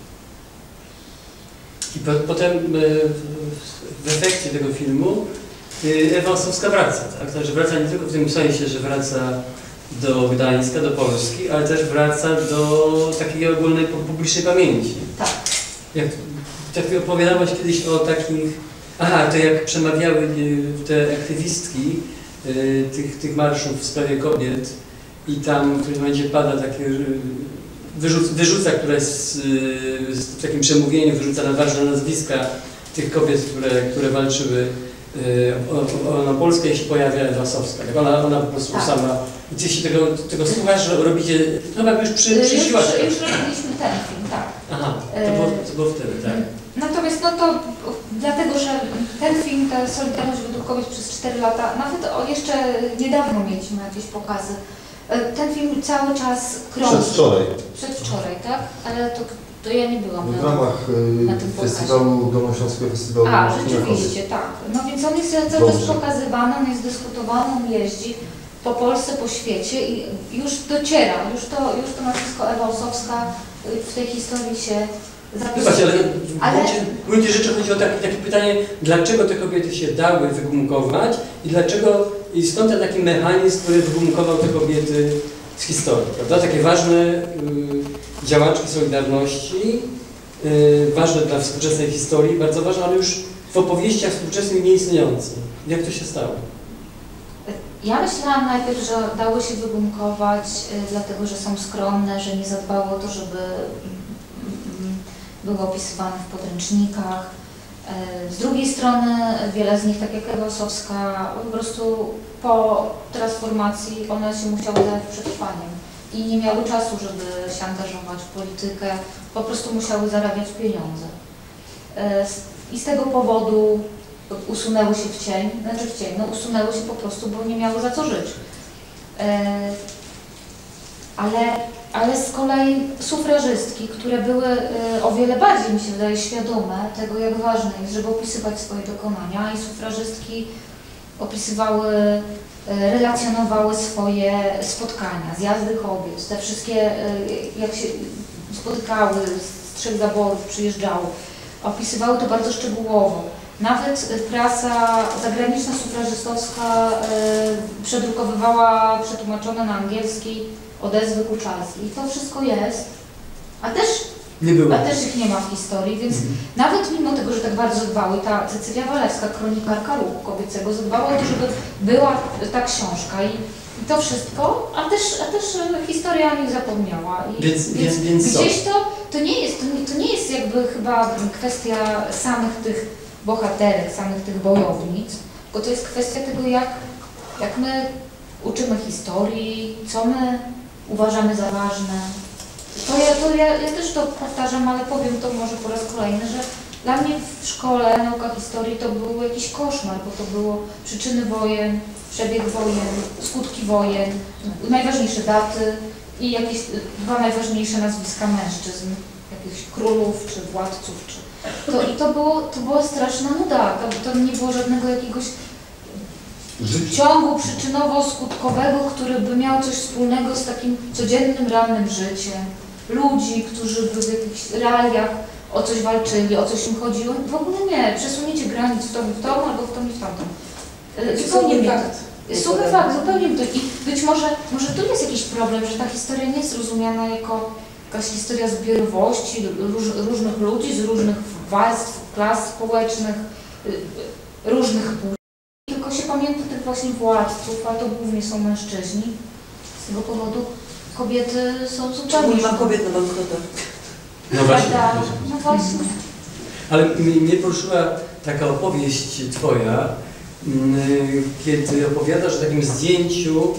I po, potem w efekcie tego filmu Ewa Ossowska wraca, tak? Także wraca nie tylko w tym sensie, że wraca do Gdańska, do Polski, ale też wraca do takiej ogólnej publicznej pamięci. Tak. Jak, tak opowiadałaś kiedyś o takich... Aha, to jak przemawiały te aktywistki y, tych, tych marszów w sprawie kobiet i tam w którym momencie pada takie, wyrzuc, wyrzuca, która jest y, w takim przemówieniu, wyrzuca na ważne nazwiska tych kobiet, które, które walczyły y, o, o, o Polskę i się pojawia Ewa Ossowska. Tak ona, ona po prostu tak. sama. I ty się tego, tego słuchasz, że robicie, no już przy, przysiłaś. Już, już robiliśmy ten film, tak. Aha, to było, to było wtedy, tak. Natomiast no to dlatego, że ten film, ta Solidarność według kobiet przez cztery lata, nawet o, jeszcze niedawno mieliśmy jakieś pokazy. Ten film cały czas krąży. Przedwczoraj. Przedwczoraj, tak? Ale to, to ja nie byłam w na, ramach na tym festiwalu, Dolnośląskiego Festiwalu. A, rzeczywiście, tak. No więc on jest cały czas pokazywany, on jest dyskutowany, on jeździ po Polsce, po świecie i już dociera, już to, już to nazwisko Ewa Ossowska w tej historii się Wybacz, ale, ale w gruncie rzeczy chodzi o takie, takie pytanie, dlaczego te kobiety się dały wygumkować i dlaczego, i skąd ten taki mechanizm, który wygumkował te kobiety z historii, prawda? Takie ważne y, działaczki Solidarności, y, ważne dla współczesnej historii, bardzo ważne, ale już w opowieściach współczesnych nieistniejące. Jak to się stało? Ja myślałam najpierw, że dały się wygumkować, y, dlatego że są skromne, że nie zadbały o to, żeby były opisywane w podręcznikach. Z drugiej strony wiele z nich, tak jak Ewa Ossowska, po prostu po transformacji one się musiały zająć przetrwaniem i nie miały czasu, żeby się angażować w politykę, po prostu musiały zarabiać pieniądze. I z tego powodu usunęły się w cień, znaczy w cień, no usunęły się po prostu, bo nie miały za co żyć. Ale Ale z kolei sufrażystki, które były y, o wiele bardziej, mi się wydaje, świadome tego, jak ważne jest, żeby opisywać swoje dokonania, i sufrażystki opisywały, y, relacjonowały swoje spotkania, zjazdy kobiet, te wszystkie, y, jak się, spotykały z trzech zaborów, przyjeżdżały. Opisywały to bardzo szczegółowo. Nawet prasa zagraniczna sufrażystowska y, przedrukowywała przetłumaczone na angielski odezwy Kuczalskiej. I to wszystko jest, a też, nie było. a też ich nie ma w historii, więc mhm. nawet mimo tego, że tak bardzo dbały, ta Cecylia Walewska, kronikarka ruchu kobiecego, zadbała o to, żeby była ta książka. I, i to wszystko, a też, a też historia o nich zapomniała. I, więc, więc, więc gdzieś to, to, nie jest, to, nie, to nie jest jakby chyba kwestia samych tych bohaterek, samych tych bojownic, tylko to jest kwestia tego, jak, jak my uczymy historii, co my uważamy za ważne. To ja, to ja, ja też to powtarzam, ale powiem to może po raz kolejny, że dla mnie w szkole nauka historii to był jakiś koszmar, bo to było przyczyny wojen, przebieg wojen, skutki wojen, najważniejsze daty i jakieś dwa najważniejsze nazwiska mężczyzn, jakichś królów czy władców. Czy to, I to było, to była straszna nuda, to, to nie było żadnego jakiegoś Życie. ciągu przyczynowo-skutkowego, który by miał coś wspólnego z takim codziennym, realnym życiem. Ludzi, którzy by w jakichś realiach o coś walczyli, o coś im chodziło. W ogóle nie. Przesunięcie granic w tom i w tom, albo w tom i w tamtym. Zupełnie mnie to. Suchy fakt, zupełnie to. I być może, może tu jest jakiś problem, że ta historia nie jest rozumiana jako jakaś historia zbiorowości róż, różnych ludzi z różnych warstw, klas społecznych, różnych płci. Tylko się pamięta tych właśnie władców, a to głównie są mężczyźni. Z tego powodu kobiety są zupełnie... Nie ma kobiet na bankrotach. No właśnie. No właśnie. Ale mnie poruszyła taka opowieść twoja, kiedy opowiadasz o takim zdjęciu,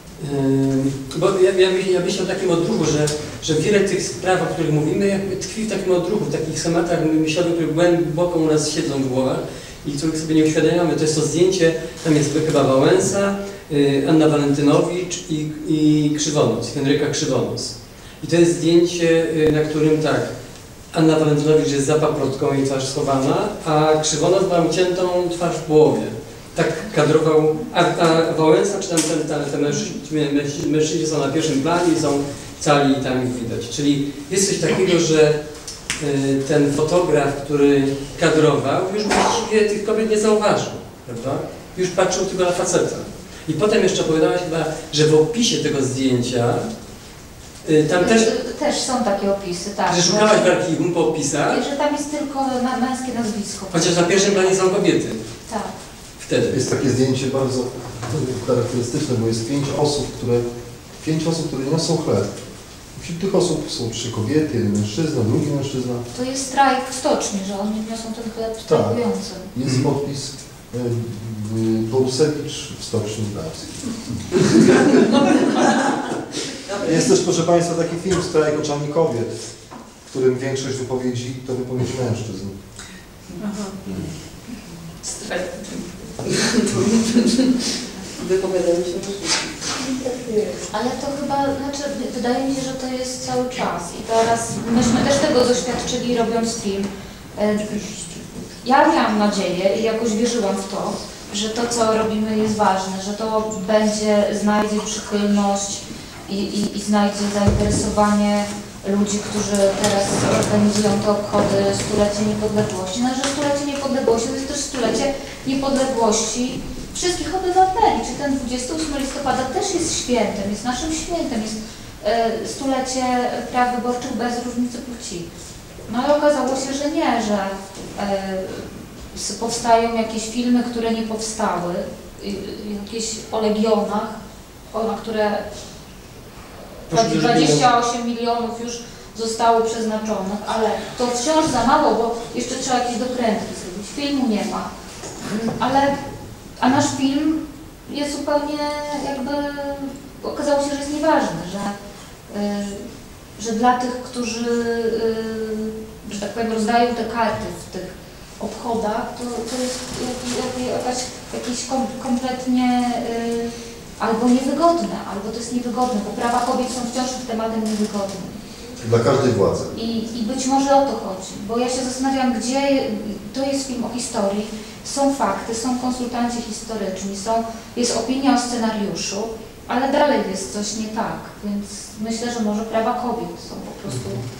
bo ja, ja, ja myślę o takim odruchu, że, że wiele tych spraw, o których mówimy, jakby tkwi w takim odruchu, w takich schematach myślowych, które głęboko u nas siedzą w głowach i których sobie nie uświadamiamy. To jest to zdjęcie, tam jest chyba Wałęsa, Anna Walentynowicz i, i Krzywonos, Henryka Krzywonos. I to jest zdjęcie, na którym tak, Anna Walentynowicz jest za paprotką i twarz schowana, a Krzywonos ma uciętą twarz w połowie. Tak kadrował, a, a Wałęsa, czy tam ten, ten, ten mężczyźni, mężczyźni są na pierwszym planie i są cali i tam ich widać. Czyli jest coś takiego, że y, ten fotograf, który kadrował, już właściwie tych kobiet nie zauważył, prawda? Już patrzył tylko na faceta. I potem jeszcze opowiadałaś chyba, że w opisie tego zdjęcia y, tam też... Też są takie opisy, tak. Że szukałaś w archiwum po opisach? Że tam jest tylko na męskie nazwisko. Chociaż na pierwszym planie są kobiety. Tak. Wtedy. Jest takie zdjęcie bardzo charakterystyczne, bo jest pięć osób, które, pięć osób, które niosą chleb. Wśród tych osób są trzy kobiety, jeden mężczyzna, drugi mężczyzna. To jest strajk w stoczni, że oni niosą ten chleb strajkujący. Tak. Jest podpis e, Borusewicz w stoczni w Leipzig. Jest też, proszę Państwa, taki film Strajk oczami kobiet, w którym większość wypowiedzi to wypowiedzi mężczyzn. Aha. Strajk. Wypowiadają się Ale to chyba, znaczy, wydaje mi się, że to jest cały czas i teraz myśmy też tego doświadczyli robiąc film. Ja miałam nadzieję i jakoś wierzyłam w to, że to, co robimy, jest ważne, że to będzie, znajdzie przychylność i, i, i znajdzie zainteresowanie ludzi, którzy teraz organizują te obchody stulecia niepodległości. No, że stulecie niepodległości to jest też stulecie niepodległości wszystkich obywateli. Czy ten dwudziestego ósmego listopada też jest świętem, jest naszym świętem, jest e, stulecie praw wyborczych bez różnicy płci. No i okazało się, że nie, że e, powstają jakieś filmy, które nie powstały, jakieś o legionach, o, na które dwadzieścia osiem milionów już zostało przeznaczonych, ale to wciąż za mało, bo jeszcze trzeba jakieś dokrętki zrobić. Filmu nie ma, ale a nasz film jest zupełnie jakby, okazało się, że jest nieważny, że, yy, że dla tych, którzy, yy, że tak powiem, rozdają te karty w tych obchodach, to, to jest jak, jak, jakaś, jakieś kom, kompletnie yy, albo niewygodne, albo to jest niewygodne, bo prawa kobiet są wciąż tematem niewygodnym. Dla każdej władzy. I, I być może o to chodzi, bo ja się zastanawiam, gdzie to jest film o historii, są fakty, są konsultanci historyczni, są, jest opinia o scenariuszu, ale dalej jest coś nie tak, więc myślę, że może prawa kobiet są po prostu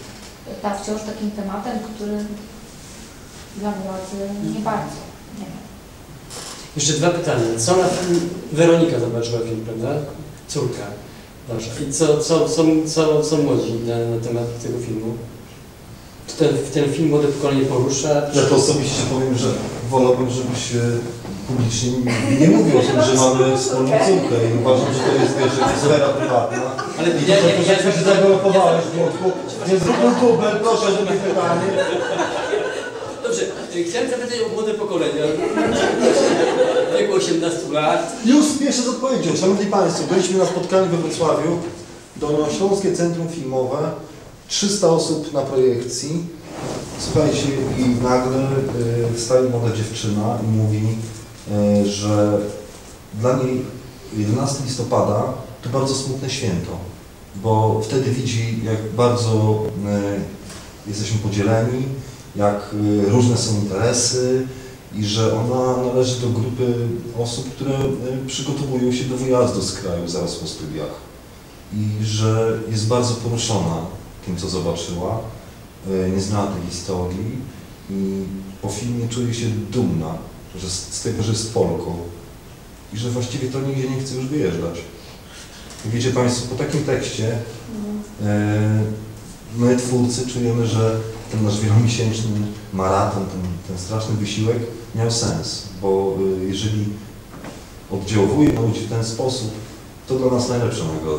tak, wciąż takim tematem, który dla władzy nie bardzo. Nie wiem. Jeszcze dwa pytania. Co na film Weronika zobaczyła film, prawda? Córka wasza. I co, co, co, co, co młodzi na, na temat tego filmu? Czy ten, ten film młode pokolenie porusza? Ja to osobiście powiem, że wolałbym, żebyś publicznie nie mówił o tym, że mamy wspólną córkę i uważam, że to jest, wiesz, sfera prywatna. Ale I ja, to, ja, że ja, ty się zagalopowałeś w młotku, więc YouTube, proszę, żeby pytanie. Dobrze, chciałem zapytać o młode pokolenie. W wieku osiemnastu lat. Już spieszę z odpowiedzią. Szanowni Państwo, byliśmy na spotkaniu we Wrocławiu, Dolnośląskie Centrum Filmowe, trzysta osób na projekcji. Słuchajcie, i nagle y, wstaje młoda dziewczyna i mówi, y, że dla niej jedenastego listopada to bardzo smutne święto, bo wtedy widzi, jak bardzo y, jesteśmy podzieleni, jak y, różne są interesy i że ona należy do grupy osób, które y, przygotowują się do wyjazdu z kraju zaraz po studiach i że jest bardzo poruszona tym, co zobaczyła. Nie znała tej historii i po filmie czuje się dumna że z, z tego, że jest Polką i że właściwie to nigdzie nie chce już wyjeżdżać. I wiecie Państwo, po takim tekście e, my twórcy czujemy, że ten nasz wielomiesięczny maraton, ten, ten straszny wysiłek miał sens, bo e, jeżeli oddziałuje na ludzi w ten sposób, to dla nas najlepsza nagroda.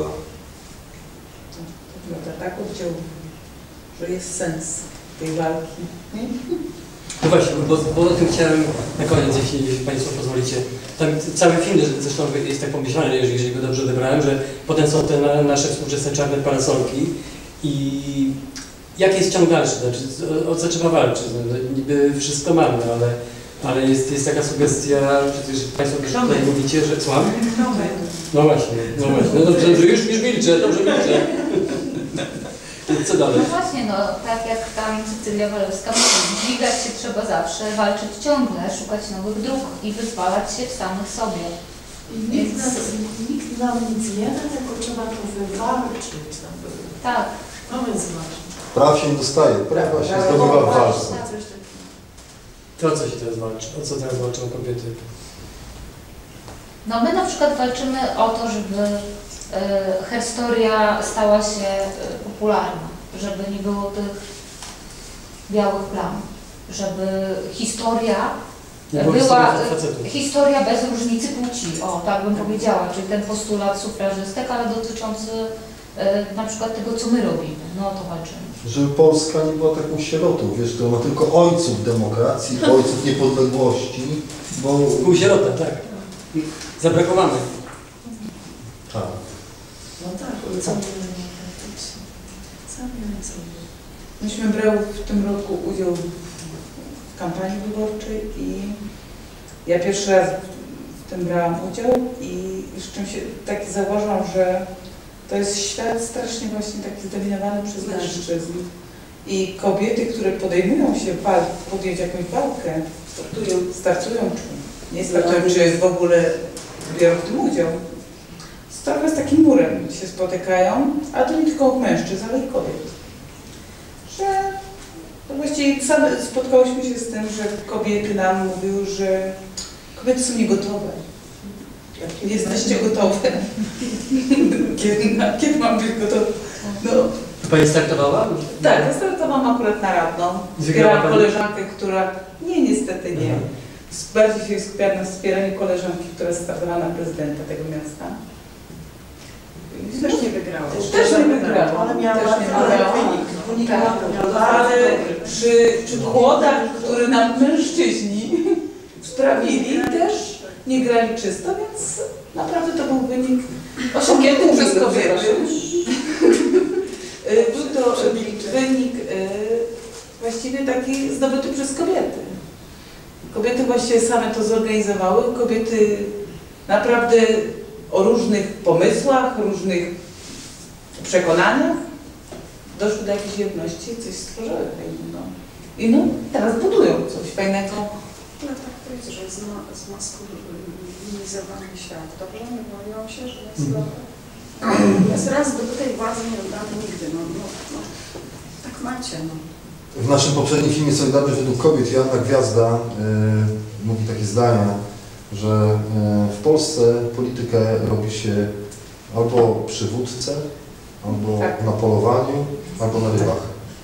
To tak oddziałuje, że jest sens tej walki. No właśnie, bo, bo o tym chciałem na koniec, jeśli, jeśli Państwo pozwolicie. Tam cały film zresztą jest tak pomyślany, jeżeli, jeżeli go dobrze odebrałem, że potem są te na, nasze współczesne czarne parasolki i jaki jest ciąg dalszy, znaczy o, o co trzeba walczyć? No, niby wszystko mamy, ale, ale jest, jest taka sugestia, przecież Państwo też tutaj mówicie, że słucham? No właśnie, no właśnie, no dobrze, dobrze, już, już milczę, dobrze milczę. Co dalej? No właśnie, no tak jak tam Cecylia Walewska mówi, dźwigać się trzeba zawsze, walczyć ciągle, szukać nowych dróg i wyzwalać się w samych sobie. I nikt, nas, nikt nam nic nie da, tylko trzeba to wywalczyć. Tak. To jest ważne. Praw się nie dostaje, prawa się zdobywa w walce. To o co się teraz walczy? O co teraz walczą kobiety? No my na przykład walczymy o to, żeby herstoria stała się popularna, żeby nie było tych białych plam, żeby historia nie była historia bez różnicy płci, o tak bym powiedziała, czyli ten postulat sufrażystek, ale dotyczący na przykład tego, co my robimy, no o to walczymy. Żeby Polska nie była taką sierotą, wiesz, która ma tylko ojców demokracji, ojców niepodległości, bo... Był sierota, tak. Zabrakło mamy. Tak. No tak, ojcowie faktycznie. Sami ojcowie. Myśmy brały w tym roku udział w kampanii wyborczej i ja pierwszy raz w tym brałam udział i z czym się tak zauważyłam, że to jest świat strasznie właśnie taki zdominowany przez mężczyzn. I kobiety, które podejmują się walk, podjąć jakąś walkę, startują, startują czy nie startują, czy w ogóle biorą w tym udział, trochę z takim murem się spotykają, a to nie tylko mężczyzn, ale i kobiet. Że to właściwie same spotkałyśmy się z tym, że kobiety nam mówiły, że kobiety są niegotowe. Nie jesteście gotowe. Kiedy, kiedy mam być gotowa? No. Pani startowała? Tak, ja startowałam akurat na radną. Wspierałam koleżankę, która... Nie, niestety nie. Mhm. Bardziej się skupiałam na wspieraniu koleżanki, która startowała na prezydenta tego miasta. Też nie wygrała. Też nie wygrała. Ale miała wynik. Tak, ale przy, przy głodach, które nam mężczyźni sprawili, też nie grali czysto, więc naprawdę to był wynik osiągnięty przez kobiety. Był to wynik właściwie taki zdobyty przez kobiety. Kobiety właściwie same to zorganizowały. Kobiety naprawdę o różnych pomysłach, różnych przekonaniach doszły do jakiejś jedności, coś stworzyły. No. I no, teraz budują coś fajnego. No tak to jest, że zmaskulizowany świat. Dobrze? Nie boją się, że jest dobry. Jest raz do tej władzy nie oddany nigdy. No, no, no. Tak Tak macie, no. W naszym poprzednim filmie Solidarność według kobiet Joanna Gwiazda y, mówi takie zdania, że y, w Polsce politykę robi się albo przy wódce, albo Tak. na polowaniu, albo na rybach.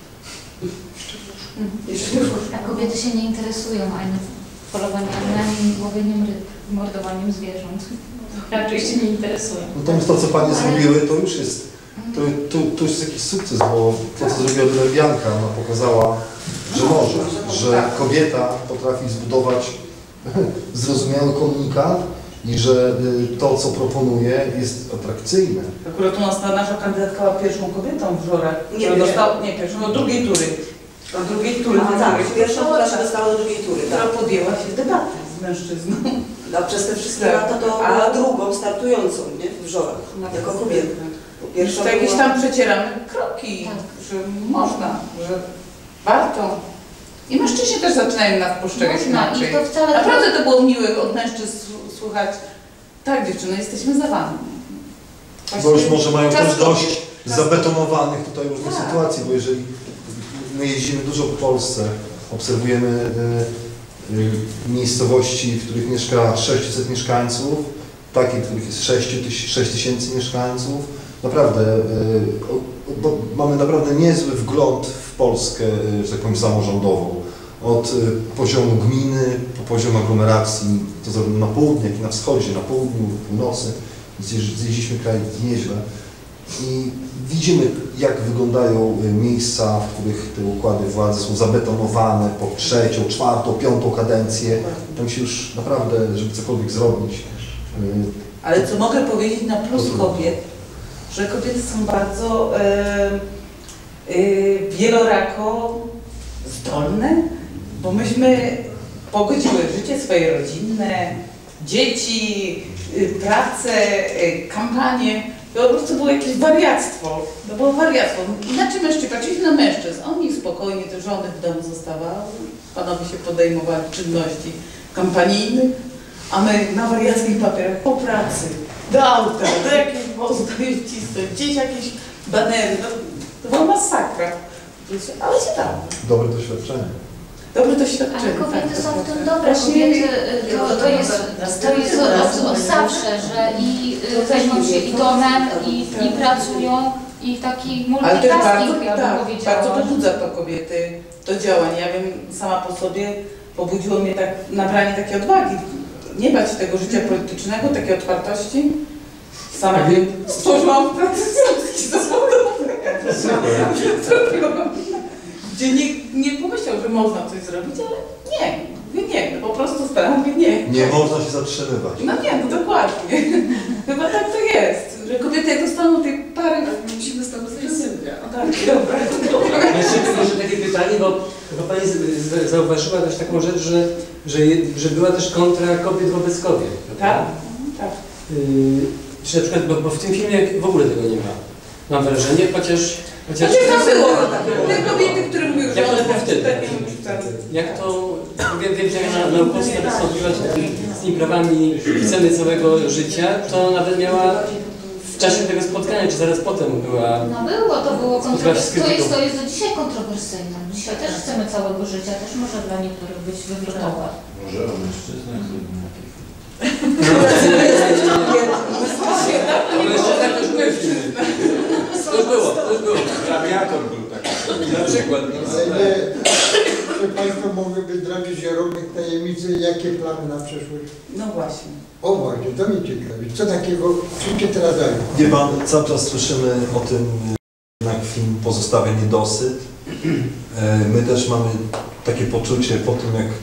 A kobiety się nie interesują ani polowaniem, ani łowieniem ryb, mordowaniem zwierząt. Raczej się nie interesują. Natomiast to, co Panie zrobiły, to już jest, to, to, to już jest jakiś sukces, bo to, co zrobiła Lelbianka, ona pokazała, że może, że kobieta potrafi zbudować zrozumiały komunikat i że y, to, co proponuje, jest atrakcyjne. Akurat u nas ta nasza kandydatka była pierwszą kobietą w Żorach, Nie, która nie. dostała, nie pierwszą, no drugiej tury. Do drugiej tury. A, tak, pierwszą, która się dostała do drugiej tury, Która tak. podjęła się debaty z mężczyzną. A przez te wszystkie Tak. lata to A- była drugą startującą, nie? W Żorach, jako kobieta. Bo Pierwsza to jakieś była- tam przecieramy kroki, że można, że warto. I mężczyźni też zaczynają nas postrzegać Można, inaczej. i to wcale- Naprawdę to było miłe od mężczyzn s- słuchać. Tak, dziewczyny, jesteśmy za wami. Bo już może mają Czas też dość kobiet. Czas zabetonowanych tutaj różnych Tak. sytuacji, bo jeżeli my jeździmy dużo po Polsce, obserwujemy y, y, miejscowości, w których mieszka sześćset mieszkańców, takie, w których jest sześć tysięcy mieszkańców, naprawdę, y, o, bo mamy naprawdę niezły wgląd w Polskę, y, że tak powiem, samorządową. Od y, poziomu gminy po poziom aglomeracji, to zarówno na południu, jak i na wschodzie, na południu, północy. Zjeździ- Zjeździliśmy kraj nieźle i widzimy, jak wyglądają y, miejsca, w których te układy władzy są zabetonowane po trzecią, czwartą, piątą kadencję. Tam się już naprawdę, żeby cokolwiek zrobić. y, Ale co mogę powiedzieć na plus To trudno. kobiet, że kobiety są bardzo e, e, wielorako zdolne, bo myśmy pogodziły życie swoje rodzinne, dzieci, y, pracę, y, kampanię. To po prostu było jakieś wariactwo. To było wariactwo. Inaczej mężczyźni, patrzyliśmy na mężczyzn. Oni spokojnie, te żony w domu zostawały. Panowie się podejmowali czynności kampanijnych, a my na wariackich papierach po pracy, do auta, do jakiejś wozu, do wcisnąć, gdzieś jakieś banery. No, to była masakra. Ale się dało. Dobre doświadczenie. Dobre doświadczenie. Ale kobiety tak, są tak, w tym tak. dobre. Właśnie Kobiety, y, to, to jest, to jest od, od zawsze, że i y, zajmują się i domem, i, i pracują, i taki Ale też bardzo, multitasking, ja bym tak, powiedziała. bardzo pobudza to kobiety do działań. Ja wiem, sama po sobie pobudziło mnie tak nabranie takiej odwagi. Nie bać się tego życia politycznego, takiej otwartości. Sama wiem, stworzyłam pracę zawodowe. Zrobiłam. Gdzie nikt nie pomyślał, że można coś zrobić, ale nie. Mówię nie, no po prostu staram, mówię nie. Nie można się zatrzymywać. No nie, no dokładnie. Chyba tak to jest, że kobiety jak dostaną tej pary... Musimy z tobą Tak, dobra. Jeszcze może takie pytanie, bo, bo Pani z- z- zauważyła też taką rzecz, że, że, je- że była też kontra kobiet wobec kobiet. Tak, tak. Yy, czy na przykład, bo, bo w tym filmie w ogóle tego nie ma. Mam wrażenie, chociaż... chociaż Znaczy tam było te kobiety, które mówią, że jak to one było tak wtedy? tak Jak to, wiem, wiem że jak na naukowcy wystąpiła z tymi prawami ceny całego życia, to nawet miała w czasie tego spotkania, czy zaraz potem była... No było, to było Spotkała się z kontrowersyjne. To jest, krytyką. to jest do dzisiaj kontrowersyjne. Dzisiaj też chcemy całego życia, też może dla niektórych być wywrotowe. Może o mężczyznach lepiej. Ale jeszcze tak też były filmy. To już było, to już było. Gladiator był taki. Na przykład. Czy Państwo mogłyby zdradzić Jaromir tajemnicy, jakie plany na przyszłość? No właśnie. O właśnie, to mnie ciekawi. Co takiego, czym się teraz daje? Wie Pan, cały czas słyszymy o tym, jednak film pozostawia niedosyt. E, My też mamy takie poczucie po tym, jak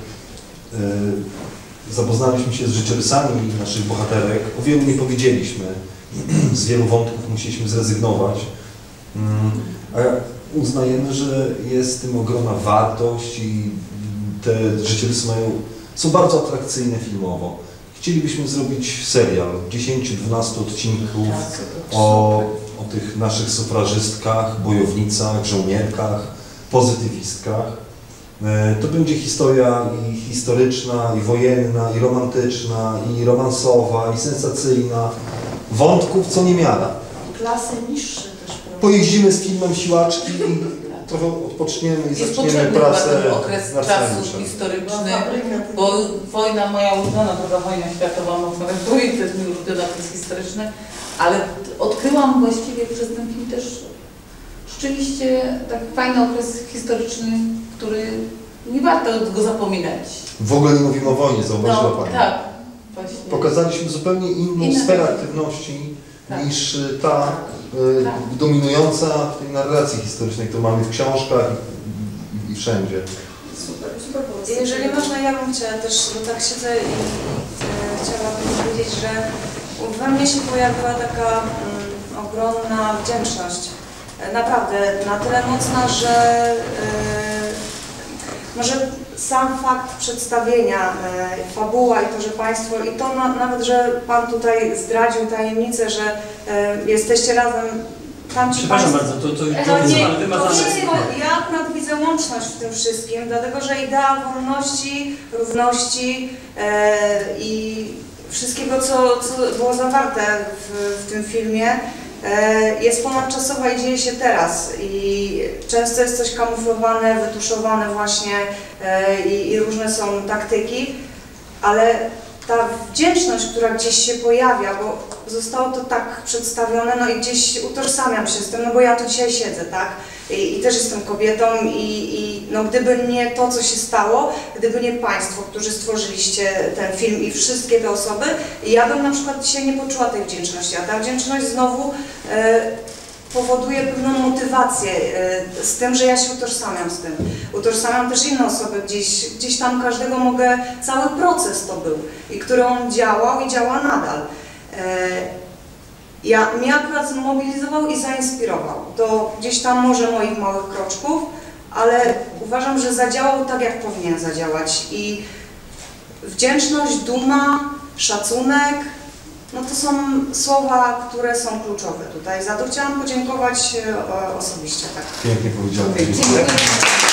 e, zapoznaliśmy się z życiorysami naszych bohaterek. O wielu nie powiedzieliśmy, z wielu wątków musieliśmy zrezygnować. Mm, A uznajemy, że jest w tym ogromna wartość i te życiorysy mają, są bardzo atrakcyjne filmowo. Chcielibyśmy zrobić serial, dziesięć do dwunastu odcinków o, o tych naszych sufrażystkach, bojownicach, żołnierkach, pozytywistkach. E, To będzie historia i historyczna, i wojenna, i romantyczna, i romansowa, i sensacyjna. Wątków co niemiara. Klasy niższe też, prawda? Pojeździmy z filmem Siłaczki trochę odpoczniemy i Jest zaczniemy potrzebny pracę chyba ten okres nad czasu scenariuszem. historyczny, bo wojna, moja ulubiona, druga wojna światowa, można tak powiedzieć, to jest mój ulubiony okres historyczny, ale odkryłam właściwie przez ten film też rzeczywiście tak fajny okres historyczny, który nie warto go zapominać. W ogóle nie mówimy o wojnie, zauważyła No, Pani. tak, właśnie. Pokazaliśmy zupełnie inną Inne sferę takie. aktywności Tak. niż ta y, Tak. dominująca w tej narracji historycznej, którą mamy w książkach i, i, i wszędzie. Super, super pomysł. Jeżeli można, ja bym chciała też, bo tak siedzę i e, chciałabym powiedzieć, że we mnie się pojawiła taka mm, ogromna wdzięczność. E, naprawdę, na tyle mocna, że e, może sam fakt przedstawienia, e, fabuła i to, że Państwo, i to na, nawet, że Pan tutaj zdradził tajemnicę, że e, jesteście razem. Tam ci Przepraszam państwo- bardzo, to, to, to No jest nie, pan to wymazane. wszystko, ja akurat widzę łączność w tym wszystkim, dlatego że idea wolności, równości e, i wszystkiego, co, co było zawarte w, w tym filmie, e, jest ponadczasowa i dzieje się teraz. I często jest coś kamuflowane, wytuszowane właśnie e, i, i różne są taktyki, ale ta wdzięczność, która gdzieś się pojawia, bo zostało to tak przedstawione, no i gdzieś utożsamiam się z tym, no bo ja tu dzisiaj siedzę, tak? I, i też jestem kobietą i, i no gdyby nie to, co się stało, gdyby nie Państwo, którzy stworzyliście ten film i wszystkie te osoby, ja bym na przykład dzisiaj nie poczuła tej wdzięczności, a ta wdzięczność znowu e, powoduje pewną motywację e, z tym, że ja się utożsamiam z tym. Utożsamiam też inne osoby, gdzieś, gdzieś tam każdego mogę, cały proces to był i który on działał i działa nadal. E, ja, mnie akurat zmobilizował i zainspirował do gdzieś tam może moich małych kroczków, ale uważam, że zadziałał tak, jak powinien zadziałać i wdzięczność, duma, szacunek, no to są słowa, które są kluczowe tutaj. Za to chciałam podziękować e, osobiście. Tak. Pięknie powiedziane. Dziękuję.